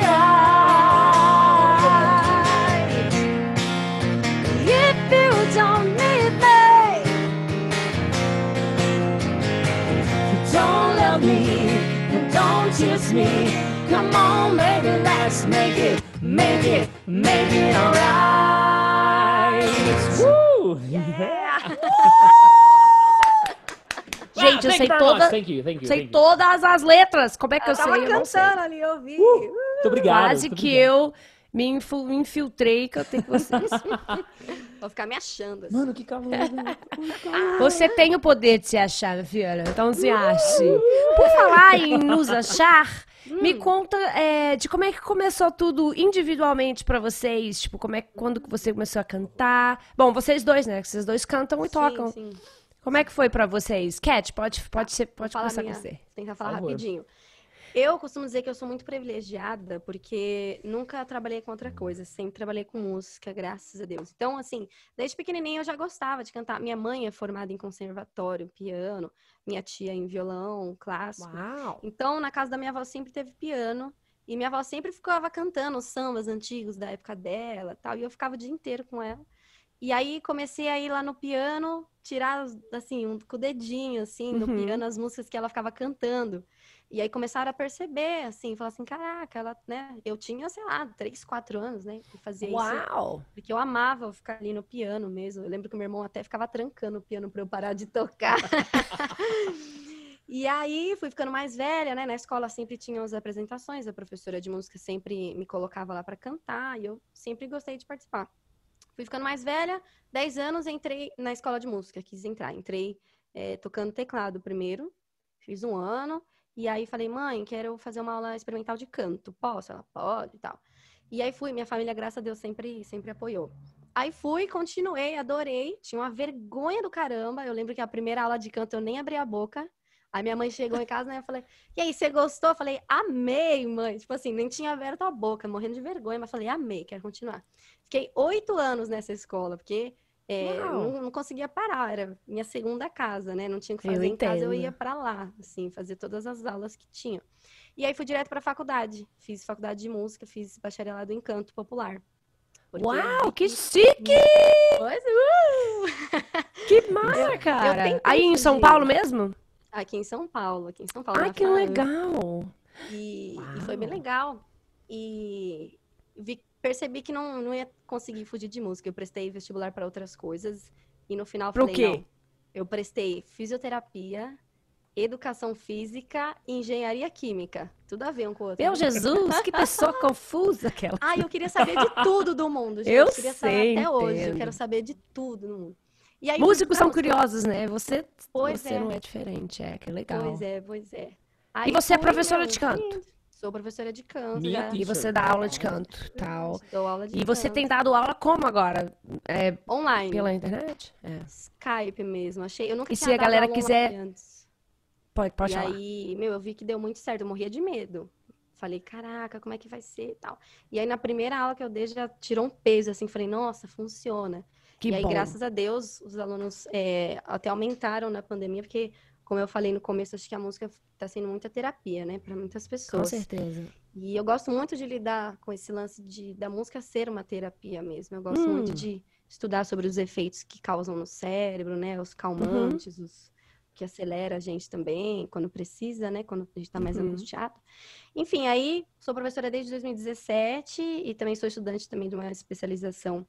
If you don't need me, You don't love me, then don't just me. Come on, baby, let's make it alright. Yeah. Gente, eu sei Thank you. todas as letras. Como é que eu sei? Tava Eu não sei. cantando ali, eu vi. Muito obrigado. Quase que eu me infiltrei, que eu tenho com vocês. Vou ficar me achando. Assim. Mano, que calor. Você tem o poder de se achar, minha filha. Então se ache. Por falar em nos achar, me conta de como é que começou tudo individualmente pra vocês. Tipo, quando que você começou a cantar. Bom, vocês dois, né? Vocês dois cantam e tocam. Sim. Como é que foi pra vocês? Cat, pode começar com Vou você. tentar falar Por favor. rapidinho. Eu costumo dizer que eu sou muito privilegiada, porque nunca trabalhei com outra coisa, sempre trabalhei com música, graças a Deus. Então, assim, desde pequenininha eu já gostava de cantar. Minha mãe é formada em conservatório, piano, minha tia em violão clássico. Uau! Então, na casa da minha avó sempre teve piano, e minha avó sempre ficava cantando os sambas antigos da época dela, tal, e eu ficava o dia inteiro com ela. E aí comecei a ir lá no piano, tirar, assim, com o dedinho, assim, no piano, as músicas que ela ficava cantando. E aí começaram a perceber, assim, falar assim, caraca, ela, né? Eu tinha, sei lá, 3, 4 anos, né? Que fazia isso. Uau! Porque eu amava ficar ali no piano mesmo. Eu lembro que o meu irmão até ficava trancando o piano para eu parar de tocar. E aí fui ficando mais velha, né? Na escola sempre tinha as apresentações, a professora de música sempre me colocava lá para cantar, e eu sempre gostei de participar. Fui ficando mais velha, 10 anos, entrei na escola de música, quis entrar. Entrei tocando teclado primeiro, fiz 1 ano, e aí falei, mãe, quero fazer uma aula experimental de canto. Posso? Ela pode e tal. E aí fui, minha família, graças a Deus, sempre apoiou. Aí fui, continuei, adorei, tinha uma vergonha do caramba. Eu lembro que a primeira aula de canto eu nem abri a boca. Aí minha mãe chegou em casa, né? Eu falei, e aí, você gostou? Eu falei, amei, mãe. Tipo assim, nem tinha aberto a boca, morrendo de vergonha, mas falei, amei, quero continuar. Fiquei 8 anos nessa escola, porque não conseguia parar, era minha segunda casa, né? Não tinha o que fazer em casa, eu ia pra lá, assim, fazer todas as aulas que tinha. E aí fui direto pra faculdade, fiz faculdade de música, fiz bacharelado em canto popular. Uau, que chique! Pois, Que massa, cara! Aí em São Paulo mesmo? Aqui em São Paulo, Ai, que legal! E foi bem legal. E percebi que não ia conseguir fugir de música. Eu prestei vestibular para outras coisas. E no final falei, não. Eu prestei fisioterapia, educação física e engenharia química. Tudo a ver um com o outro. Meu Jesus, que pessoa confusa aquela. Ai, eu queria saber de tudo do mundo, gente. Eu queria saber até hoje. Eu quero saber de tudo no mundo. E aí, músicos são curiosos, né? Você é. Não é diferente, que legal. Pois é. Aí e você é professora de canto? Sou professora de canto. E você dá aula de canto, tal. Dou aula de canto. E você tem dado aula como agora? Online. Pela internet? Skype mesmo. Eu nunca tinha se a galera quiser antes. Pode e falar. Aí, eu vi que deu muito certo. Eu morria de medo. Falei, caraca, como é que vai ser e tal. E aí, na primeira aula que eu dei, já tirou um peso, assim. Falei, nossa, funciona. E aí, graças a Deus, os alunos até aumentaram na pandemia, porque, como eu falei no começo, acho que a música está sendo muita terapia, né, para muitas pessoas. Com certeza. E eu gosto muito de lidar com esse lance da música ser uma terapia mesmo. Eu gosto muito de estudar sobre os efeitos que causam no cérebro, né, os calmantes, os que acelera a gente também, quando precisa, né, quando a gente está mais angustiado. Enfim, aí sou professora desde 2017 e também sou estudante também de uma especialização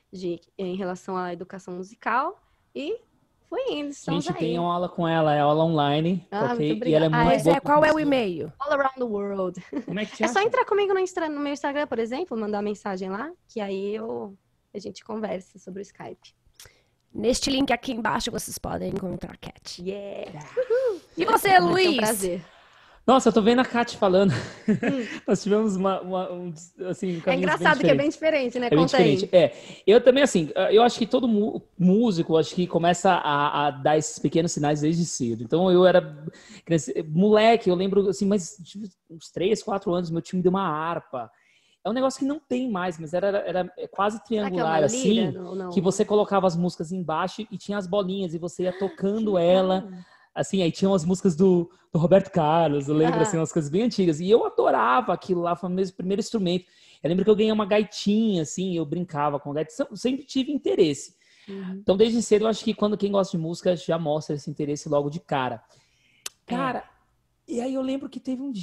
em relação à educação musical e fui indo. A gente tem uma aula com ela, é aula online, ok? E ela é muito boa. Qual é o e-mail? All Around the World. Como é que te acha? Só entrar comigo no meu Instagram, por exemplo, mandar uma mensagem lá, que aí a gente conversa sobre o Skype. Neste link aqui embaixo vocês podem encontrar a Cat. Yeah! E você, Luiz? É um prazer. Nossa, eu tô vendo a Kat falando. Nós tivemos assim, é engraçado que é bem diferente, né? É bem diferente. Eu também, assim, eu acho que todo músico, acho que começa a dar esses pequenos sinais desde cedo. Então, eu era moleque, eu lembro, assim, mas uns 3, 4 anos, meu tio me deu uma harpa. É um negócio que não tem mais, mas era quase triangular, assim, que você colocava as músicas embaixo e tinha as bolinhas e você ia tocando ela. Assim, aí tinham as músicas do Roberto Carlos, eu lembro, assim, umas coisas bem antigas. E eu adorava aquilo lá, foi o meu primeiro instrumento. Eu lembro que eu ganhei uma gaitinha, assim, eu brincava com a gaita. Eu sempre tive interesse. Então, desde cedo, eu acho que quem gosta de música já mostra esse interesse logo de cara. Cara, e aí eu lembro que teve um dia,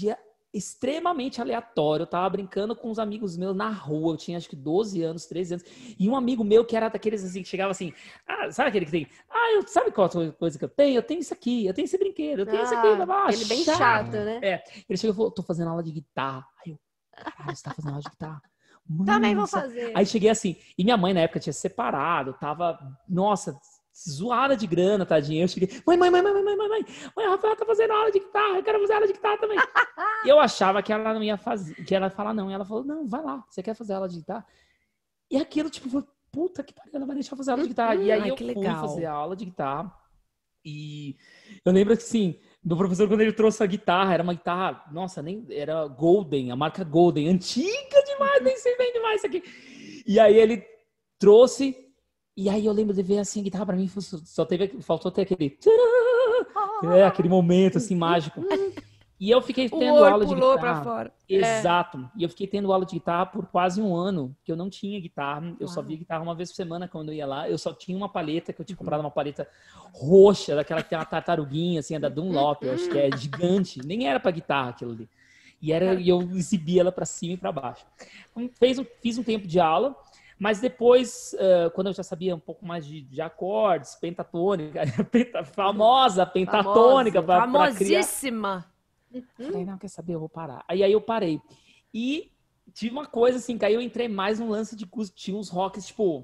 extremamente aleatório. Eu tava brincando com uns amigos meus na rua. Eu tinha acho que 12 anos, 13 anos. E um amigo meu que era daqueles assim, que chegava assim, sabe aquele que tem? Sabe qual coisa que eu tenho? Eu tenho isso aqui, eu tenho esse brinquedo, eu tenho isso aqui. Ele bem chato, né? Ele chegou e falou, tô fazendo aula de guitarra. Aí eu, caralho, você tá fazendo aula de guitarra? Mano, Também vou fazer. Aí cheguei assim, e minha mãe na época tinha separado, tava, nossa, zoada de grana, tadinha. Eu cheguei, mãe, a Rafaela tá fazendo aula de guitarra, eu quero fazer aula de guitarra também. E eu achava que ela não ia fazer, que ela ia falar não. E ela falou, não, vai lá, você quer fazer aula de guitarra? E aquilo, tipo, foi, puta que pariu, ela vai deixar eu fazer aula de guitarra. E aí eu fui fazer aula de guitarra. E eu lembro que, assim, do professor, quando ele trouxe a guitarra, era uma guitarra, nossa, nem era Golden, a marca Golden, antiga demais, nem sei bem demais isso aqui. E aí ele trouxe, e aí eu lembro de ver assim a guitarra pra mim, faltou até aquele momento assim mágico. E eu fiquei tendo aula de guitarra. Pra fora. Exato. E eu fiquei tendo aula de guitarra por quase um ano, que eu não tinha guitarra. Eu só via guitarra uma vez por semana quando eu ia lá. Eu só tinha uma paleta, que eu tinha comprado uma paleta roxa, daquela que tem uma tartaruguinha, assim, da Dunlop, eu acho que é gigante. Nem era pra guitarra aquilo ali. E eu exibia ela pra cima e pra baixo. Então, fiz um tempo de aula. Mas depois, quando eu já sabia um pouco mais de acordes, pentatônica, famosa pentatônica. Famosíssima. Falei, não, quer saber, eu vou parar. Aí eu parei. E tive uma coisa assim, que aí eu entrei mais num lance de tinha uns rocks, tipo...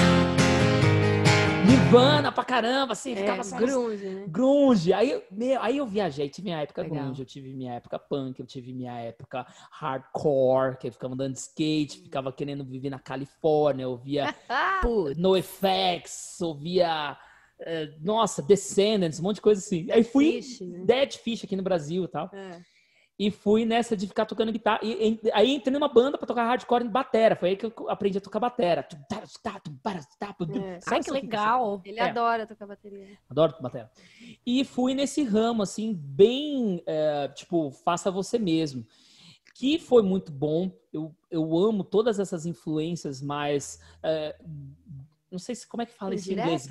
Nirvana pra caramba, assim, ficava só... Grunge, né? Grunge. Aí eu viajei, tive minha época Legal. grunge, eu tive minha época punk, eu tive minha época hardcore, que eu ficava andando de skate, ficava querendo viver na Califórnia, eu via NoFX, ouvia... nossa, Descendants, um monte de coisa assim. Aí fui Dead Fish aqui no Brasil e tal. E fui nessa de ficar tocando guitarra. Aí entrei numa banda pra tocar hardcore em batera. Foi aí que eu aprendi a tocar batera. Ai, que legal. Ele adora tocar bateria. Adoro batera. E fui nesse ramo, assim, bem, tipo, faça você mesmo. Que foi muito bom. Eu amo todas essas influências mais... não sei como é que fala isso em inglês,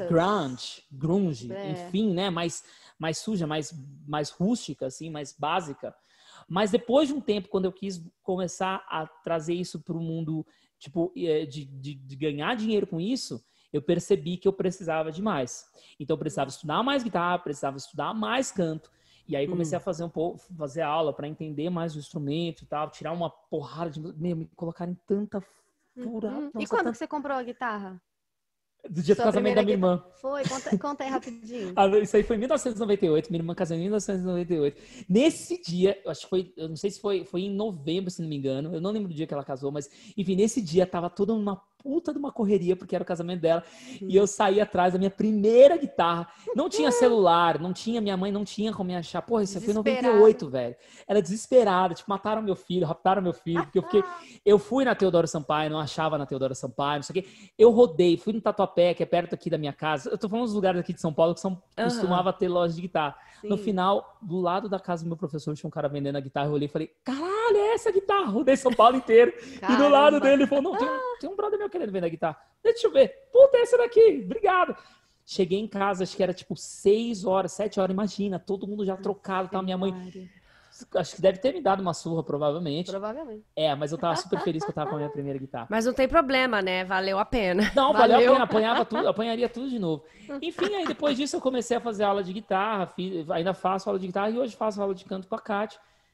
grunge, enfim, né, mais suja, mais rústica, assim, mais básica. Mas depois de um tempo, quando eu quis começar a trazer isso para o mundo, tipo, de ganhar dinheiro com isso, eu percebi que eu precisava de mais. Então, eu precisava estudar mais guitarra, precisava estudar mais canto. E aí comecei a fazer aula para entender mais o instrumento e tal, tirar uma porrada de... me colocar em tanta fura. E quando que você comprou a guitarra? Do dia do casamento da minha irmã. Foi? Conta aí rapidinho. Isso aí foi em 1998. Minha irmã casou em 1998. Nesse dia, eu acho que foi, eu não sei se foi em novembro, se não me engano. Eu não lembro do dia que ela casou, mas enfim, nesse dia tava toda uma puta de uma correria, porque era o casamento dela. E eu saí atrás da minha primeira guitarra. Não tinha celular, minha mãe não tinha como me achar. Porra, isso foi em 98, velho. Ela desesperada, tipo, mataram meu filho, raptaram meu filho, porque eu fui na Teodoro Sampaio, não achava na Teodoro Sampaio, não sei o quê. Eu rodei, fui no Tatuapé, que é perto aqui da minha casa. Eu tô falando dos lugares aqui de São Paulo que costumava ter loja de guitarra. Sim. No final, do lado da casa do meu professor, tinha um cara vendendo a guitarra. Eu olhei e falei, caralho, é essa guitarra? Rodei São Paulo inteiro. Caramba. E do lado dele, ele falou, não, tem um brother meu querendo vender a guitarra. Deixa eu ver. Puta, é essa daqui. Obrigado. Cheguei em casa, acho que era tipo 6 horas, 7 horas. Imagina, todo mundo já trocado. Tá? Minha mãe... Acho que deve ter me dado uma surra, provavelmente. Provavelmente. Mas eu tava super feliz que eu tava com a minha primeira guitarra. Mas não tem problema, né? Valeu a pena. Não, valeu a pena. Apanharia tudo de novo. Enfim, aí depois disso eu comecei a fazer aula de guitarra. Ainda faço aula de guitarra e hoje faço aula de canto com a Kátia.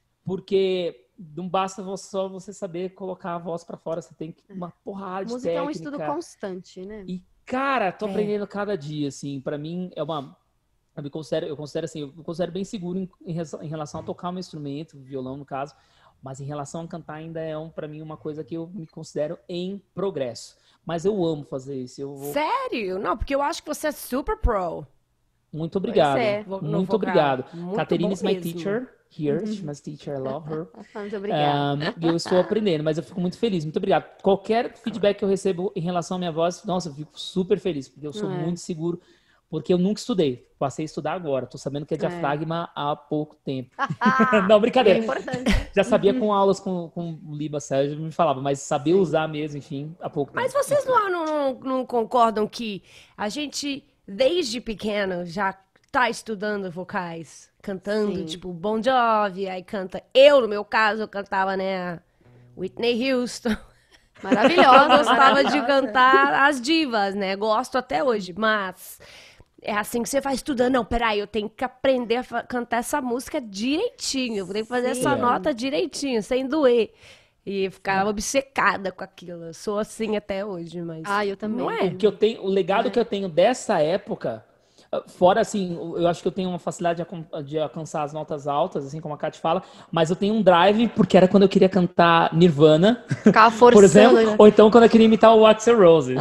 Porque não basta só você saber colocar a voz pra fora. Você tem uma porrada de música técnica. É um estudo constante, né? E, cara, tô aprendendo cada dia, assim. Pra mim, é uma... Eu considero bem seguro em relação a tocar um instrumento, violão no caso, mas em relação a cantar ainda é para mim uma coisa que eu me considero em progresso. Mas eu amo fazer isso. Sério? Não, porque eu acho que você é super pro. Muito obrigado. Muito obrigado. Caterina is my teacher here. She's my teacher, I love her. Muito obrigada. Eu estou aprendendo, mas eu fico muito feliz. Muito obrigado. Qualquer feedback que eu recebo em relação à minha voz, nossa, eu fico super feliz, porque eu sou muito seguro. Porque eu nunca estudei. Passei a estudar agora. Tô sabendo que é diafragma há pouco tempo. Não, brincadeira. É importante. Já sabia com aulas com o Liba Sérgio, me falava, mas saber usar mesmo, enfim, há pouco tempo. Mas vocês não concordam que a gente, desde pequeno, já está estudando vocais, cantando, Sim. tipo, Bon Jovi, aí canta... Eu, no meu caso, eu cantava, né, Whitney Houston. Eu Maravilhosa. gostava de maravilhosa. cantar as divas, né? Gosto até hoje, mas é assim que você vai estudando. Não, peraí, eu tenho que aprender a cantar essa música direitinho. Eu tenho que fazer essa Sim. nota direitinho, sem doer. E ficava obcecada com aquilo. Eu sou assim até hoje, mas Ah, eu também. não é. O legado que eu tenho dessa época, fora assim, eu acho que eu tenho uma facilidade de alcançar as notas altas, assim como a Kate fala, mas eu tenho um drive, porque era quando eu queria cantar Nirvana, Ficava forçando. por exemplo, né? ou então quando eu queria imitar o Axl Rose.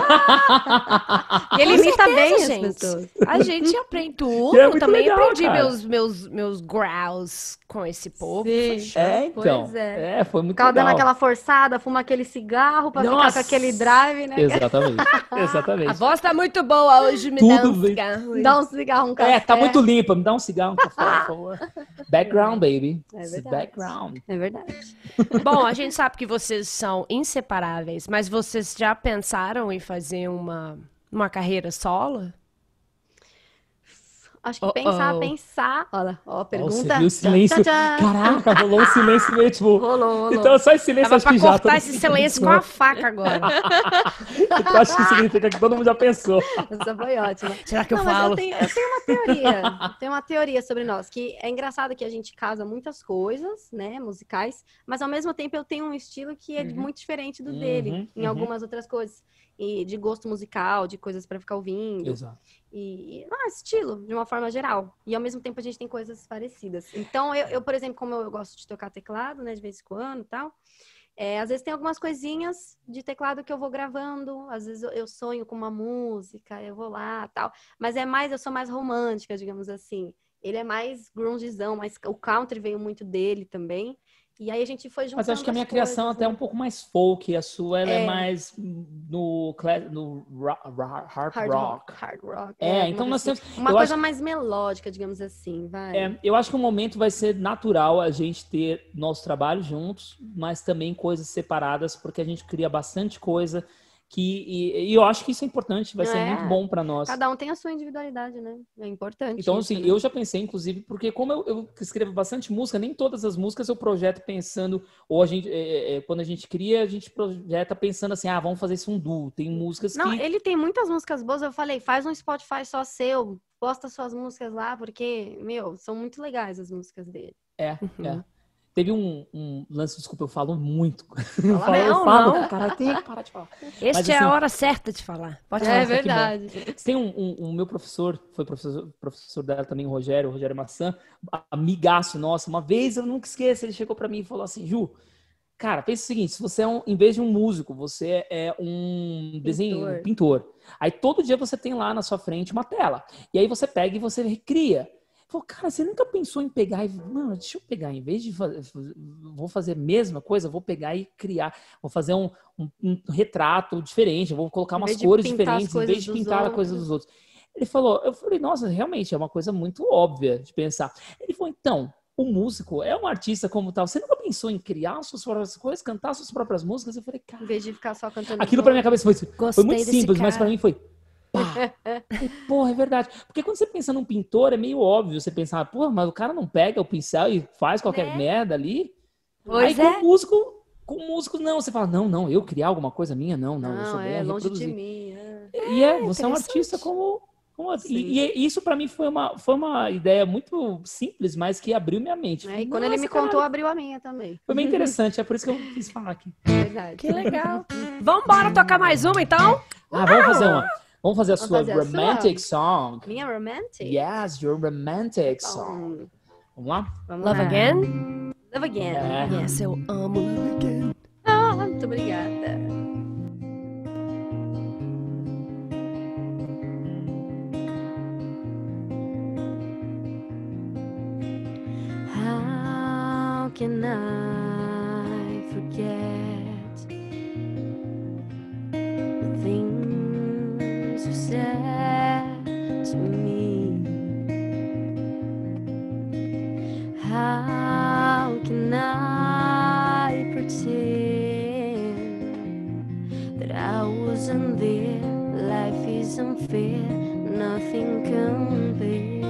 E ele Com imita certeza, bem as gente. pessoas. A gente aprende tudo. É muito Também legal, aprendi cara. meus growls com esse povo. Sim. Então. Pois é. Foi muito Ficava dando legal. aquela forçada, fuma aquele cigarro pra ficar Nossa! com aquele drive, né? Exatamente. A Exatamente. voz tá muito boa hoje, me Tudo dá um bem. cigarro. Dá um cigarro, um café. Tá muito limpa. Me dá um cigarro, um café, por favor. Background, baby. É This is verdade. background. É verdade. Bom, a gente sabe que vocês são inseparáveis, mas vocês já pensaram em fazer uma carreira solo? Acho que Oh-oh. pensar. Olha, ó, pergunta. Você viu o silêncio? Tchá, tchá. Caraca, rolou um silêncio meio tipo... Rolou. Então só esse silêncio Tava acho pra que já... cortar todo esse mundo silêncio com pensou. a faca agora. Eu acho que significa que todo mundo já pensou. Essa foi ótima. Será que eu Não, mas falo? eu tenho uma teoria. Tenho uma teoria sobre nós, que é engraçado que a gente casa muitas coisas, né, musicais, mas ao mesmo tempo eu tenho um estilo que é muito diferente do dele, em algumas outras coisas. E de gosto musical, de coisas pra ficar ouvindo. Exato. Estilo, de uma forma geral. E ao mesmo tempo a gente tem coisas parecidas. Então, eu por exemplo, como eu gosto de tocar teclado, né, de vez em quando e tal, às vezes tem algumas coisinhas de teclado que eu vou gravando, às vezes eu sonho com uma música, eu vou lá tal. Mas eu sou mais romântica, digamos assim. Ele é mais grungezão, mas o country veio muito dele também. E aí a gente foi juntando. Mas eu acho que a minha as criação coisas, até é né? um pouco mais folk, a sua ela é mais no hard rock. Hard rock. Então nós temos... Uma eu coisa acho- mais melódica, digamos assim, vai. eu acho que o momento vai ser natural a gente ter nosso trabalho juntos, mas também coisas separadas, porque a gente cria bastante coisa e eu acho que isso é importante, vai ser muito bom para nós. Cada um tem a sua individualidade, né? É importante. Então, isso, assim, né? eu já pensei, inclusive, porque como eu escrevo bastante música, nem todas as músicas eu projeto pensando, ou a gente, quando a gente cria, a gente projeta pensando assim, vamos fazer isso um duo. Tem músicas Não, que... ele tem muitas músicas boas. Eu falei, faz um Spotify só seu, posta suas músicas lá, porque, são muito legais as músicas dele. Teve um lance, desculpa, eu falo muito. Não. Cara, tem que parar de falar. Este Mas, é assim, a hora certa de falar. Pode É falar. verdade. Tem um meu professor, foi professor dela também, o Rogério Maçã, amigaço nosso. Uma vez, eu nunca esqueço, ele chegou pra mim e falou assim, Ju, cara, pensa o seguinte, se você em vez de um músico, você é um pintor. Aí todo dia você tem lá na sua frente uma tela. E aí você pega e você recria. Falou, cara, você nunca pensou em pegar e... Mano, deixa eu pegar, em vez de vou fazer a mesma coisa, vou pegar e criar. Vou fazer um retrato diferente, vou colocar umas cores diferentes, em vez de pintar a coisa dos outros. Ele falou, eu falei, nossa, realmente é uma coisa muito óbvia de pensar. Ele falou, então, o músico é um artista como tal. Você nunca pensou em criar suas próprias coisas, cantar suas próprias músicas? Eu falei, cara... Em vez de ficar só cantando. Aquilo pra minha cabeça foi Gostei muito desse simples, mas cara. pra mim foi... Pá. Porra, é verdade. Porque quando você pensa num pintor, é meio óbvio você pensar, porra, mas o cara não pega o pincel e faz qualquer merda ali. Pois Aí com músico, não. Você fala, não, eu criar alguma coisa minha, não. Eu sou bom a longe reproduzir. de mim. Você é um artista como e isso pra mim foi uma ideia muito simples, mas que abriu minha mente. E quando ele me contou, abriu a minha também. Foi bem interessante, é por isso que eu quis falar aqui. Verdade. Que legal. Vambora tocar mais uma, então? Vamos fazer uma. Vamos fazer a Vamos sua fazer a romantic sua? song. Minha romantic? Yes, your romantic song. Bom, Vamos lá? vamos Love lá. Again? Love Again. Yes, eu amo Love Again. Muito obrigada. How can I forget the things you said to me? How can I pretend that I wasn't there? Life is unfair, nothing compares.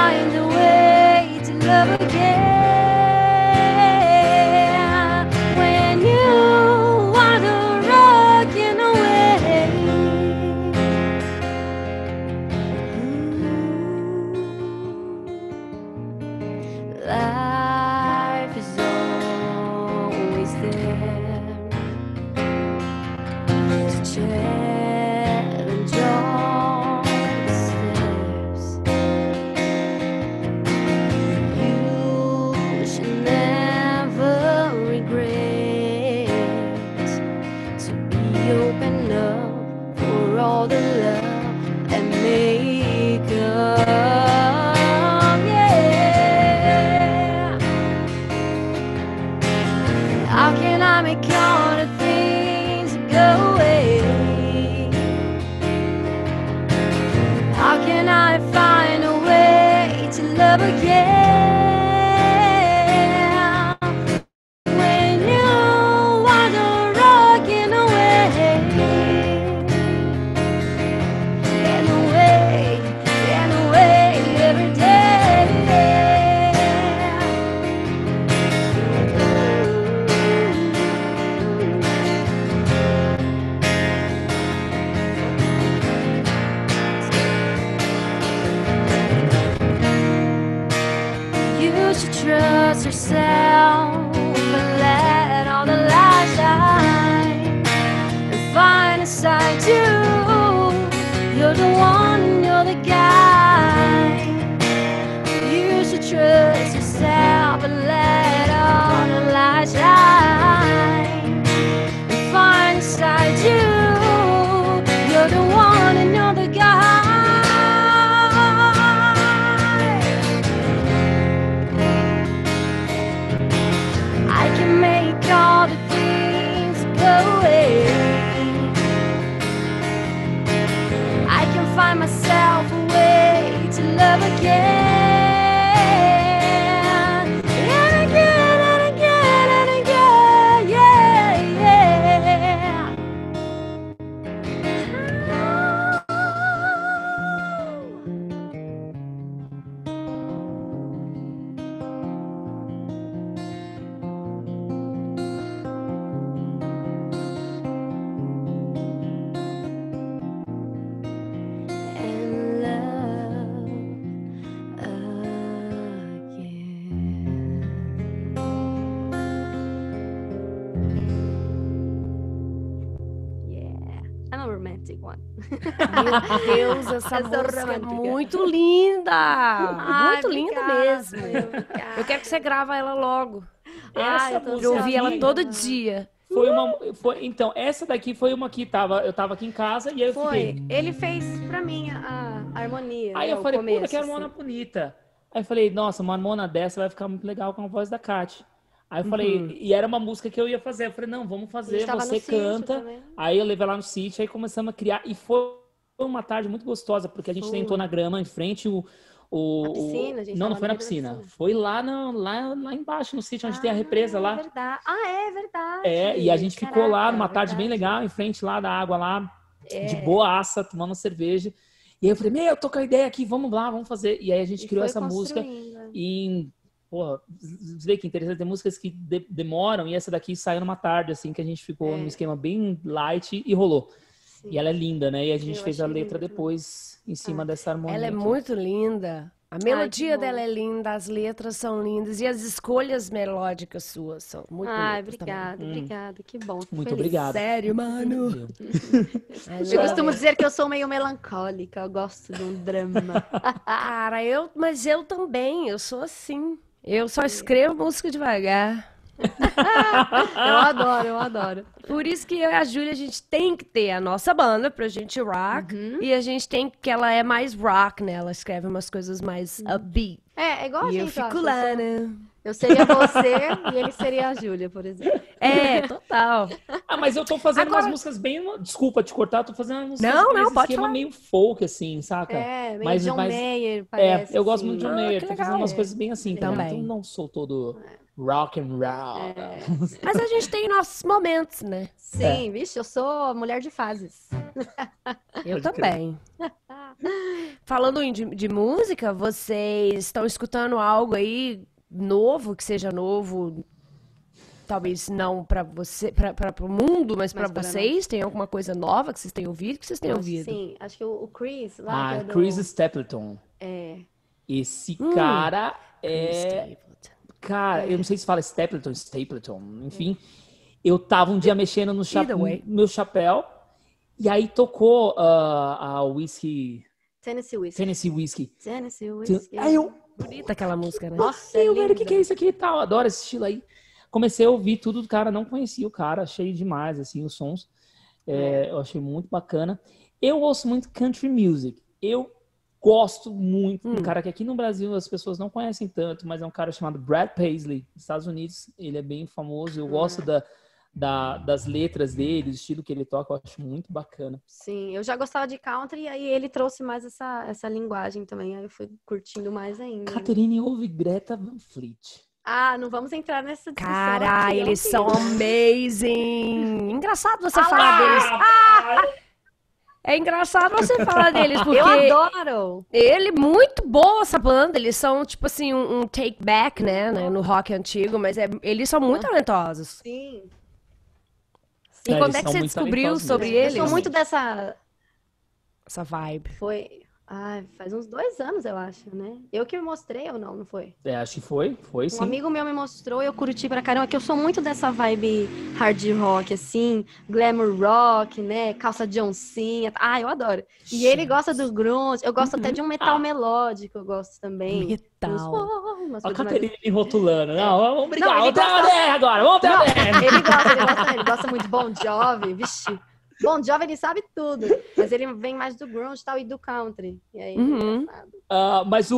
find a way to love again. When you want to rockin' away. Life is always there to challenge all the steps. You should never regret to be open up for all the love and make up. Yeah. How can I make all the things go away? How can I find a way to love again? When you want to rockin' away. Get away every day. You should trust yourself and let all the light shine and find inside you. You're the one and you're the guy. You should trust yourself and let all the light shine and find inside you. You're the one and you're the guy. I can make all the things go away. I can find myself a way to love again. And again and again and again. Yeah, yeah. And love again. Yeah, I'm a romantic one. Meu Deus, essa Eu sou música é romântica. muito linda! Ai, Muito linda obrigada, mesmo. obrigada. Eu quero que você grava ela logo. Essa eu tô música Eu ouvi ela aqui todo dia. Então, essa daqui foi uma que eu tava aqui em casa e aí eu Foi, fiquei. ele fez pra mim a harmonia, Aí né, eu o falei, puta, começo, que harmona assim. bonita. Aí eu falei, nossa, uma harmona dessa vai ficar muito legal com a voz da Kati. Aí eu falei, Uhum. e era uma música que eu ia fazer. Eu falei, não, vamos A fazer, gente tava no você sítio canta. também. Aí eu levei lá no sítio, aí começamos a criar. E foi uma tarde muito gostosa, porque a gente Foi. sentou na grama em frente Na piscina, a gente Não, tava não foi no na meio da piscina. Foi lá, lá embaixo, no sítio onde tem a represa É lá. verdade. Ah, é verdade. É, e a gente ficou lá Caraca, numa tarde bem verdade. legal, em frente lá da água lá, de É. boaça, tomando cerveja. E aí eu falei, meu, eu tô com a ideia aqui, vamos lá, vamos fazer. E aí a gente E criou foi essa música construindo, é. em... Porra, você vê que interessante, tem músicas que demoram e essa daqui saiu numa tarde, assim, que a gente ficou num esquema bem light e rolou. Sim. E ela é linda, né? E a gente Eu fez a achei letra linda depois em cima dessa harmonia. Ela é aqui. muito linda. A que melodia bom. dela é linda, as letras são lindas e as escolhas melódicas suas são muito Ai, bonitas também. obrigada, obrigada. Que bom. fico Muito feliz. obrigado. Sério, mano. Valeu. Eu costumo dizer que eu sou meio melancólica, eu gosto de um drama. Cara, mas eu também, eu sou assim. Eu só escrevo música devagar. Eu adoro, eu adoro. Por isso que eu e a Júlia, a gente tem que ter a nossa banda pra gente rock. E a gente tem que ela é mais rock, né? Ela escreve umas coisas mais upbeat. É igual a E eu gente, fico acho, lá, né? Eu seria você e ele seria a Júlia, por exemplo. É, total. Ah, mas eu tô fazendo Agora- umas músicas bem... Desculpa te cortar, eu tô fazendo umas músicas Não, nesse pode esquema falar. meio folk, assim, saca? É, meio Mas- John mas- Mayer, É, parece. eu gosto assim. muito de John Ah, Mayer, que tô fazendo legal. umas coisas bem assim também. Também. Então não sou todo rock and roll. Mas a gente tem nossos momentos, né? Sim, vixe, eu sou mulher de fases. Eu Pode crer. também. Falando de música, vocês estão escutando algo aí novo, que seja novo, talvez não pra você, para o mundo, mas pra Mas pra vocês? Tem alguma coisa nova que vocês têm ouvido? Que vocês têm ouvido? Sim, acho que o Chris lá, que é do... Chris Stapleton. É, Esse cara Chris é... Stapleton. Cara, eu não sei se fala Stapleton, enfim. Eu tava um dia mexendo no Either way. meu chapéu e aí tocou a Whiskey... Tennessee Whiskey. Tennessee Whiskey. Tennessee Whiskey. Aí eu... Bonita aquela música, né? Nossa, Meu, velho, o linda. que é isso aqui e tal? Adoro esse estilo aí. Comecei a ouvir tudo do cara, não conhecia o cara, achei demais, assim, os sons. Eu achei muito bacana. Eu ouço muito country music. Eu gosto muito de um cara que aqui no Brasil as pessoas não conhecem tanto, mas é um cara chamado Brad Paisley, dos Estados Unidos. Ele é bem famoso. Eu gosto das letras dele, do estilo que ele toca, eu acho muito bacana. Sim, eu já gostava de country e aí ele trouxe mais essa linguagem também, aí eu fui curtindo mais ainda. Caterine ouve Greta Van Fleet. Ah, não vamos entrar nessa discussão Cara, aqui, eles eu são fiz. amazing! Engraçado você falar deles. É engraçado você falar deles, porque Eu adoro! ele, muito boa essa banda, eles são tipo assim, um take back, né, no rock antigo, mas eles são muito talentosos. Sim. E É, quando eles é que são você muito descobriu talentosos sobre mesmo. Eu eles? sou muito dessa... Essa vibe. Foi... Ai, faz uns 2 anos, eu acho, né? Eu que me mostrei ou não foi? Acho que foi sim. Um amigo meu me mostrou e eu curti pra caramba, que eu sou muito dessa vibe hard rock, assim, glamour rock, né? Calça de oncinha. Ah, eu adoro. E ele gosta do grunge, eu gosto até de um metal melódico, eu gosto também. Metal. Umas A coisas mais- Caterine me rotulando. Não, vamos brigar. Não, ele Vamos ter uma gosta- DR agora. Vamos ter uma DR. Ele gosta muito de Bon Jovi, vixi. Bon Jovi, ele sabe tudo, mas ele vem mais do grunge e tal, e do country. E aí, engraçado. Mas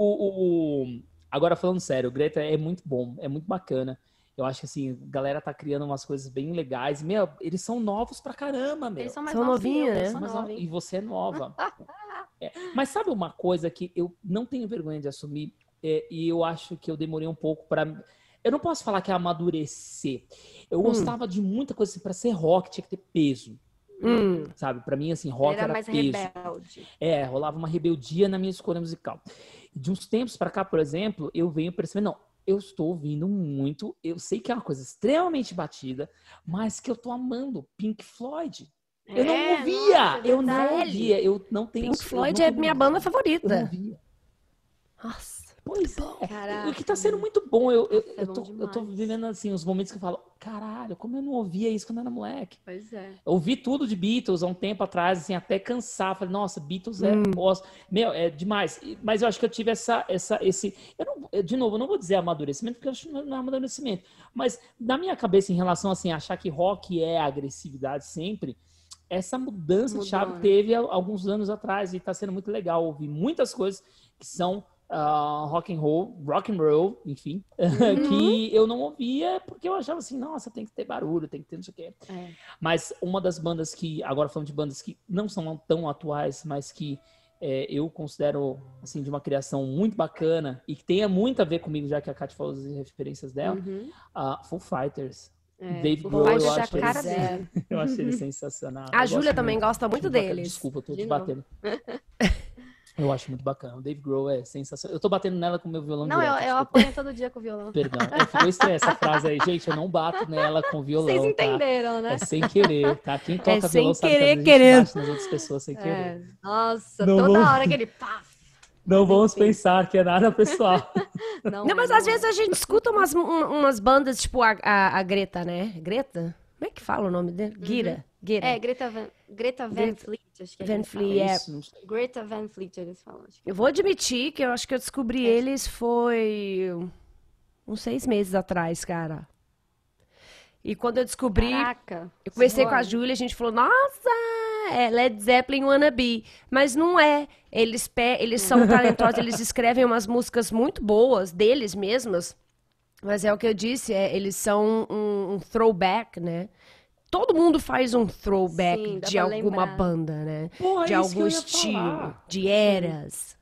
agora falando sério, o Greta é muito bom, é muito bacana. Eu acho que assim, a galera tá criando umas coisas bem legais. Meu, eles são novos pra caramba, meu. Eles são mais São novos que eu, novinhos, eu né? sou Mas, nova, e hein? você é nova. Mas sabe uma coisa que eu não tenho vergonha de assumir? E eu acho que eu demorei um pouco pra... Eu não posso falar que é amadurecer. Eu gostava de muita coisa assim, pra ser rock, tinha que ter peso. Sabe? Pra mim, assim, rock era mais peso. rebelde. Rolava uma rebeldia na minha escolha musical. De uns tempos pra cá, por exemplo, eu venho percebendo, não, eu estou ouvindo muito, eu sei que é uma coisa extremamente batida, mas que eu tô amando Pink Floyd. Eu não ouvia, nossa, eu não verdade. ouvia, eu não tenho... Pink eu Floyd não é tenho minha noção. banda Eu não favorita. ouvia. Nossa. Pois é. Caraca. O que tá sendo muito bom, eu É bom tô demais. vivendo assim, os momentos que eu falo, caralho, como eu não ouvia isso quando eu era moleque. Pois é. Eu ouvi tudo de Beatles há um tempo atrás, assim, até cansar. Falei, nossa, Beatles é... Meu, é demais. Mas eu acho que eu tive esse... De novo, eu não vou dizer amadurecimento, porque eu acho que não é amadurecimento. Mas na minha cabeça, em relação, assim, a achar que rock é agressividade sempre, essa mudança de chave né? teve alguns anos atrás e tá sendo muito legal ouvir muitas coisas que são rock and roll, enfim, que eu não ouvia porque eu achava assim, nossa, tem que ter barulho, tem que ter não sei o quê. Mas uma das bandas que, agora falando de bandas que não são tão atuais, mas que eu considero, assim, de uma criação muito bacana e que tenha muito a ver comigo, já que a Kátia falou das referências dela, Foo Fighters. Dave Foo Grohl, Fighters eu é a acho cara ele, dele. eu acho ele sensacional. A Eu Júlia gosto também gosta muito Acho bacana. deles. Desculpa, eu tô De te novo. batendo. Eu acho muito bacana. O Dave Grohl é sensacional. Eu tô batendo nela com o meu violão Não, direto, eu desculpa. apanho todo dia com o violão. Perdão, ficou estranha essa frase aí. Gente, eu não bato nela com violão, Vocês tá? entenderam, né? É sem querer, tá? Quem toca sem violão sabe que querer, às vezes a querendo. gente bate nas outras pessoas sem querer. É. Nossa, Não toda vou- hora que ele... Pá, Não vamos enfim. pensar que é nada pessoal. Não, mas às vezes a gente escuta umas bandas, tipo a Greta, né? Greta? Como é que fala o nome dele? Gira. É, Greta Van Fleet, acho que é Van que eles Fleet, falam. Isso, não sei. Greta Van Fleet, eles falam. Acho que. Eu vou admitir que eu acho que eu descobri eles foi uns 6 meses atrás, cara. E quando eu descobri, Caraca. eu conversei com a olha. Júlia, a gente falou, nossa, é Led Zeppelin Wannabe. Mas não é. Eles são talentosos, eles escrevem umas músicas muito boas, deles mesmas. Mas é o que eu disse, eles são um throwback, né? Todo mundo faz um throwback Sim, dá de pra alguma lembrar. banda, né? Porra, De é isso que algum eu ia estilo, falar. de eras.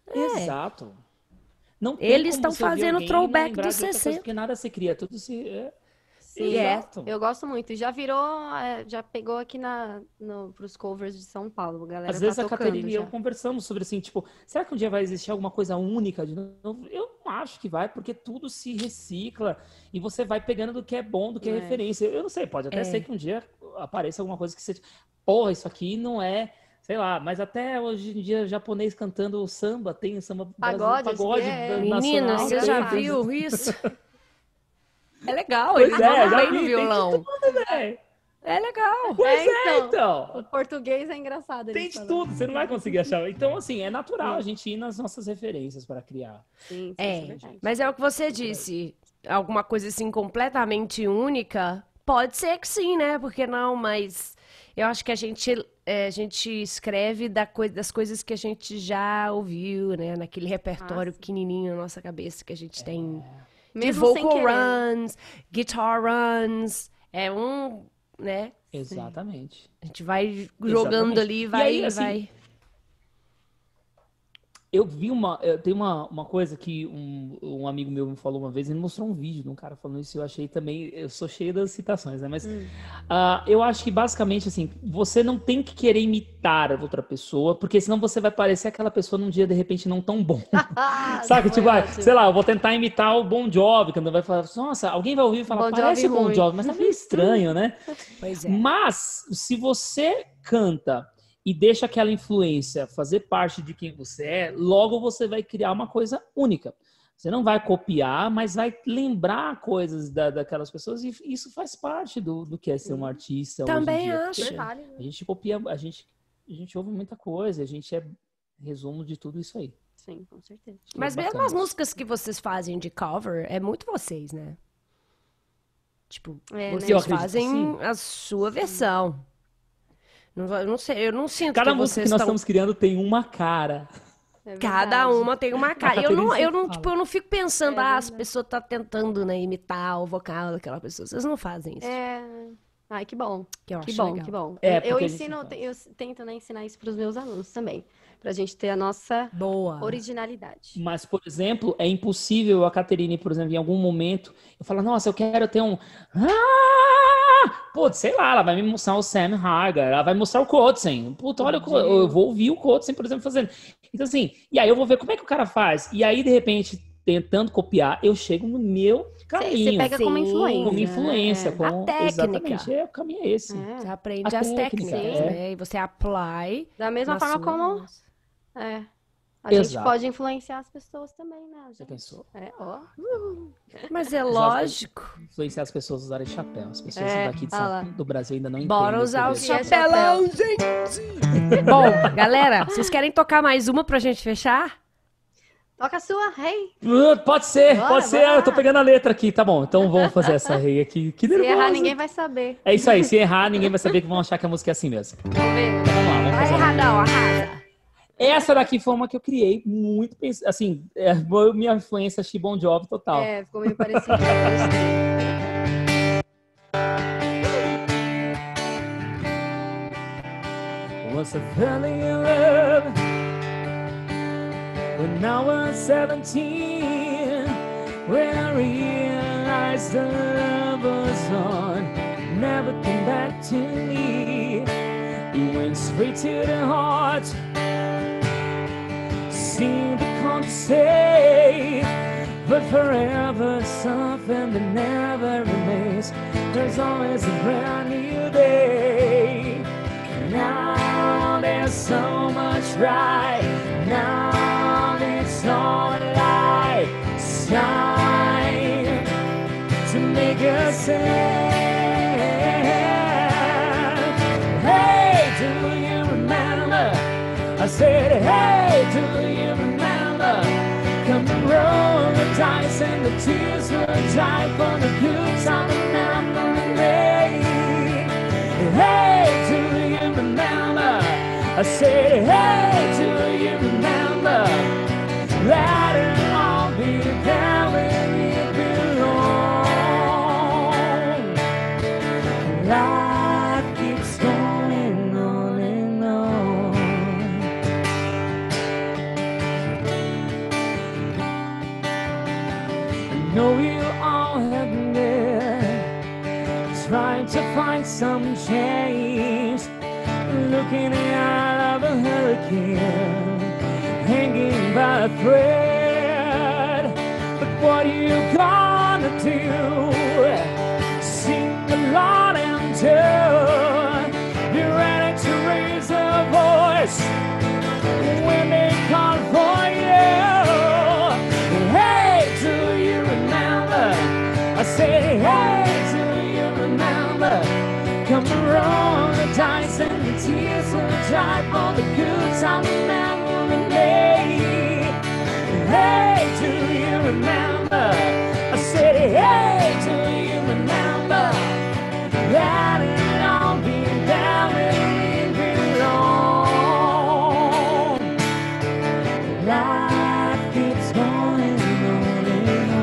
Exato. Não tem Eles como estão você ouvir fazendo alguém e throwback lembrar dos de outra coisa, 60. porque nada se cria, tudo se... Sim, Exato. eu gosto muito. Já virou, já pegou aqui pros covers de São Paulo, a galera Às vezes tá a Caterina e eu já. conversamos sobre assim, tipo, será que um dia vai existir alguma coisa única de novo? Eu não acho que vai, porque tudo se recicla e você vai pegando do que é bom, do que é referência. Eu não sei, pode até ser que um dia apareça alguma coisa que você, porra, isso aqui não é, sei lá, mas até hoje em dia japonês cantando samba, tem samba Pagode, pagode Menina, nacional. você tem, já tem- viu isso? É legal, Pois eles é, mandam já bem vi, no tem violão. É, É legal. pois então. O então. português é engraçado. Tem eles de falam. tudo, você não vai conseguir achar. Então, assim, é natural a gente ir nas nossas referências para criar. Sim, isso é É, verdade. mas é o que você disse. Alguma coisa assim completamente única? Pode ser que sim, né? Por que não? Mas eu acho que a gente escreve das coisas que a gente já ouviu, né? Naquele repertório sim. pequenininho na nossa cabeça que a gente tem de Mesmo sem vocal querer. runs, guitar runs. É né? Exatamente. A gente vai jogando Exatamente. ali, E aí, assim, vai. eu tem uma coisa que um amigo meu me falou uma vez, ele mostrou um vídeo de um cara falando isso, e eu achei também, eu sou cheio das citações, né? Mas eu acho que basicamente, assim, você não tem que querer imitar a outra pessoa, porque senão você vai parecer aquela pessoa num dia, de repente, não tão bom. Sabe? Tipo, sei lá, eu vou tentar imitar o Bon Jovi, quando vai falar, nossa, alguém vai ouvir e falar, Bon parece o Jovi Bon ruim. Jovi, mas tá meio estranho, né? Pois é. Mas, se você canta e deixa aquela influência fazer parte de quem você é, logo você vai criar uma coisa única. Você não vai copiar, mas vai lembrar coisas daquelas pessoas, e isso faz parte do que é ser um artista Também hoje em dia. acho. Super válido. A gente copia, a gente ouve muita coisa, a gente é resumo de tudo isso aí. Sim, com certeza. Mas É mesmo bacana as isso. músicas que vocês fazem de cover, é muito vocês, né? Tipo, É, né? Eu vocês acredito que fazem sim. a sua versão. Eu não sei, eu não sinto Cada que música vocês que nós estão... estamos criando tem uma cara. É Cada verdade. uma tem uma cara. A Caterina sempre Eu não fico pensando, É as verdade. pessoas tá tentando, né, imitar o vocal daquela pessoa. Vocês não fazem isso. Ai, que bom. Que eu Que acho bom, legal. que bom. É, Eu porque a gente ensino, faz. eu tento, né, ensinar isso para os meus alunos também, pra gente ter a nossa Boa. originalidade. Mas, por exemplo, é impossível a Caterine, por exemplo, em algum momento, eu falo, nossa, eu quero ter um... Putz, sei lá, ela vai me mostrar o Sam Hagar, ela vai mostrar o Kotzen. Puta, olha, eu vou ouvir o Kotzen, por exemplo, fazendo. Então, assim, e aí eu vou ver como é que o cara faz. E aí, de repente, tentando copiar, eu chego no meu caminho. Você pega como Sim. influência. Como influência, né? como... A técnica. Exatamente, o caminho é esse. Você É. aprende A as técnica, técnicas, é. né? E você apply Da mesma na forma sua como voz. a gente Exato. pode influenciar as pessoas também, né? Você gente? pensou? Ó. Mas é lógico. Influenciar as pessoas a usarem chapéu. As pessoas daqui olha lá. do Brasil ainda não Bora entendem. usar o que é chapelão, gente! Bom, galera, vocês querem tocar mais uma pra gente fechar? Toca a sua, rei. Pode ser, Bora, pode ser. bora lá. Eu tô pegando a letra aqui, tá bom. Então vamos fazer essa rei aqui. Que Se nervoso. errar, ninguém vai saber. É isso aí, se errar, ninguém vai saber, que vão achar que a música é assim mesmo. Vamos ver. Então vamos lá, vamos Vai fazer. errar não, arrasa. Essa daqui foi uma que eu criei muito, assim, foi minha influência Bon Jovi total. Ficou meio parecido. Once I fell in love when I was 17, when I realized the love was on, never came back to me. It went straight to the heart, seemed to come to say, but forever something that never remains. There's always a brand new day. Now there's so much right. Now there's no light shine to make us stand. Hey, do you remember? I said, hey, do you remember? Come and roll the dice and the tears will dry for the good time and memory made. Hey, do you remember? I said, hey, do you remember? Let it all be there where it belongs. Life keeps going on and on. I know you all have been there in the eye of a hurricane, hanging by a thread. But what you gonna do? Sing along and tell. You're ready to raise a voice when they call for you. Hey, do you remember? I say, hey, do you remember? Come around the dice and the tears will dry for the good time memory made. Hey, do you remember? I said, hey, do you remember? That it'll all be there when we belong. Life keeps going on and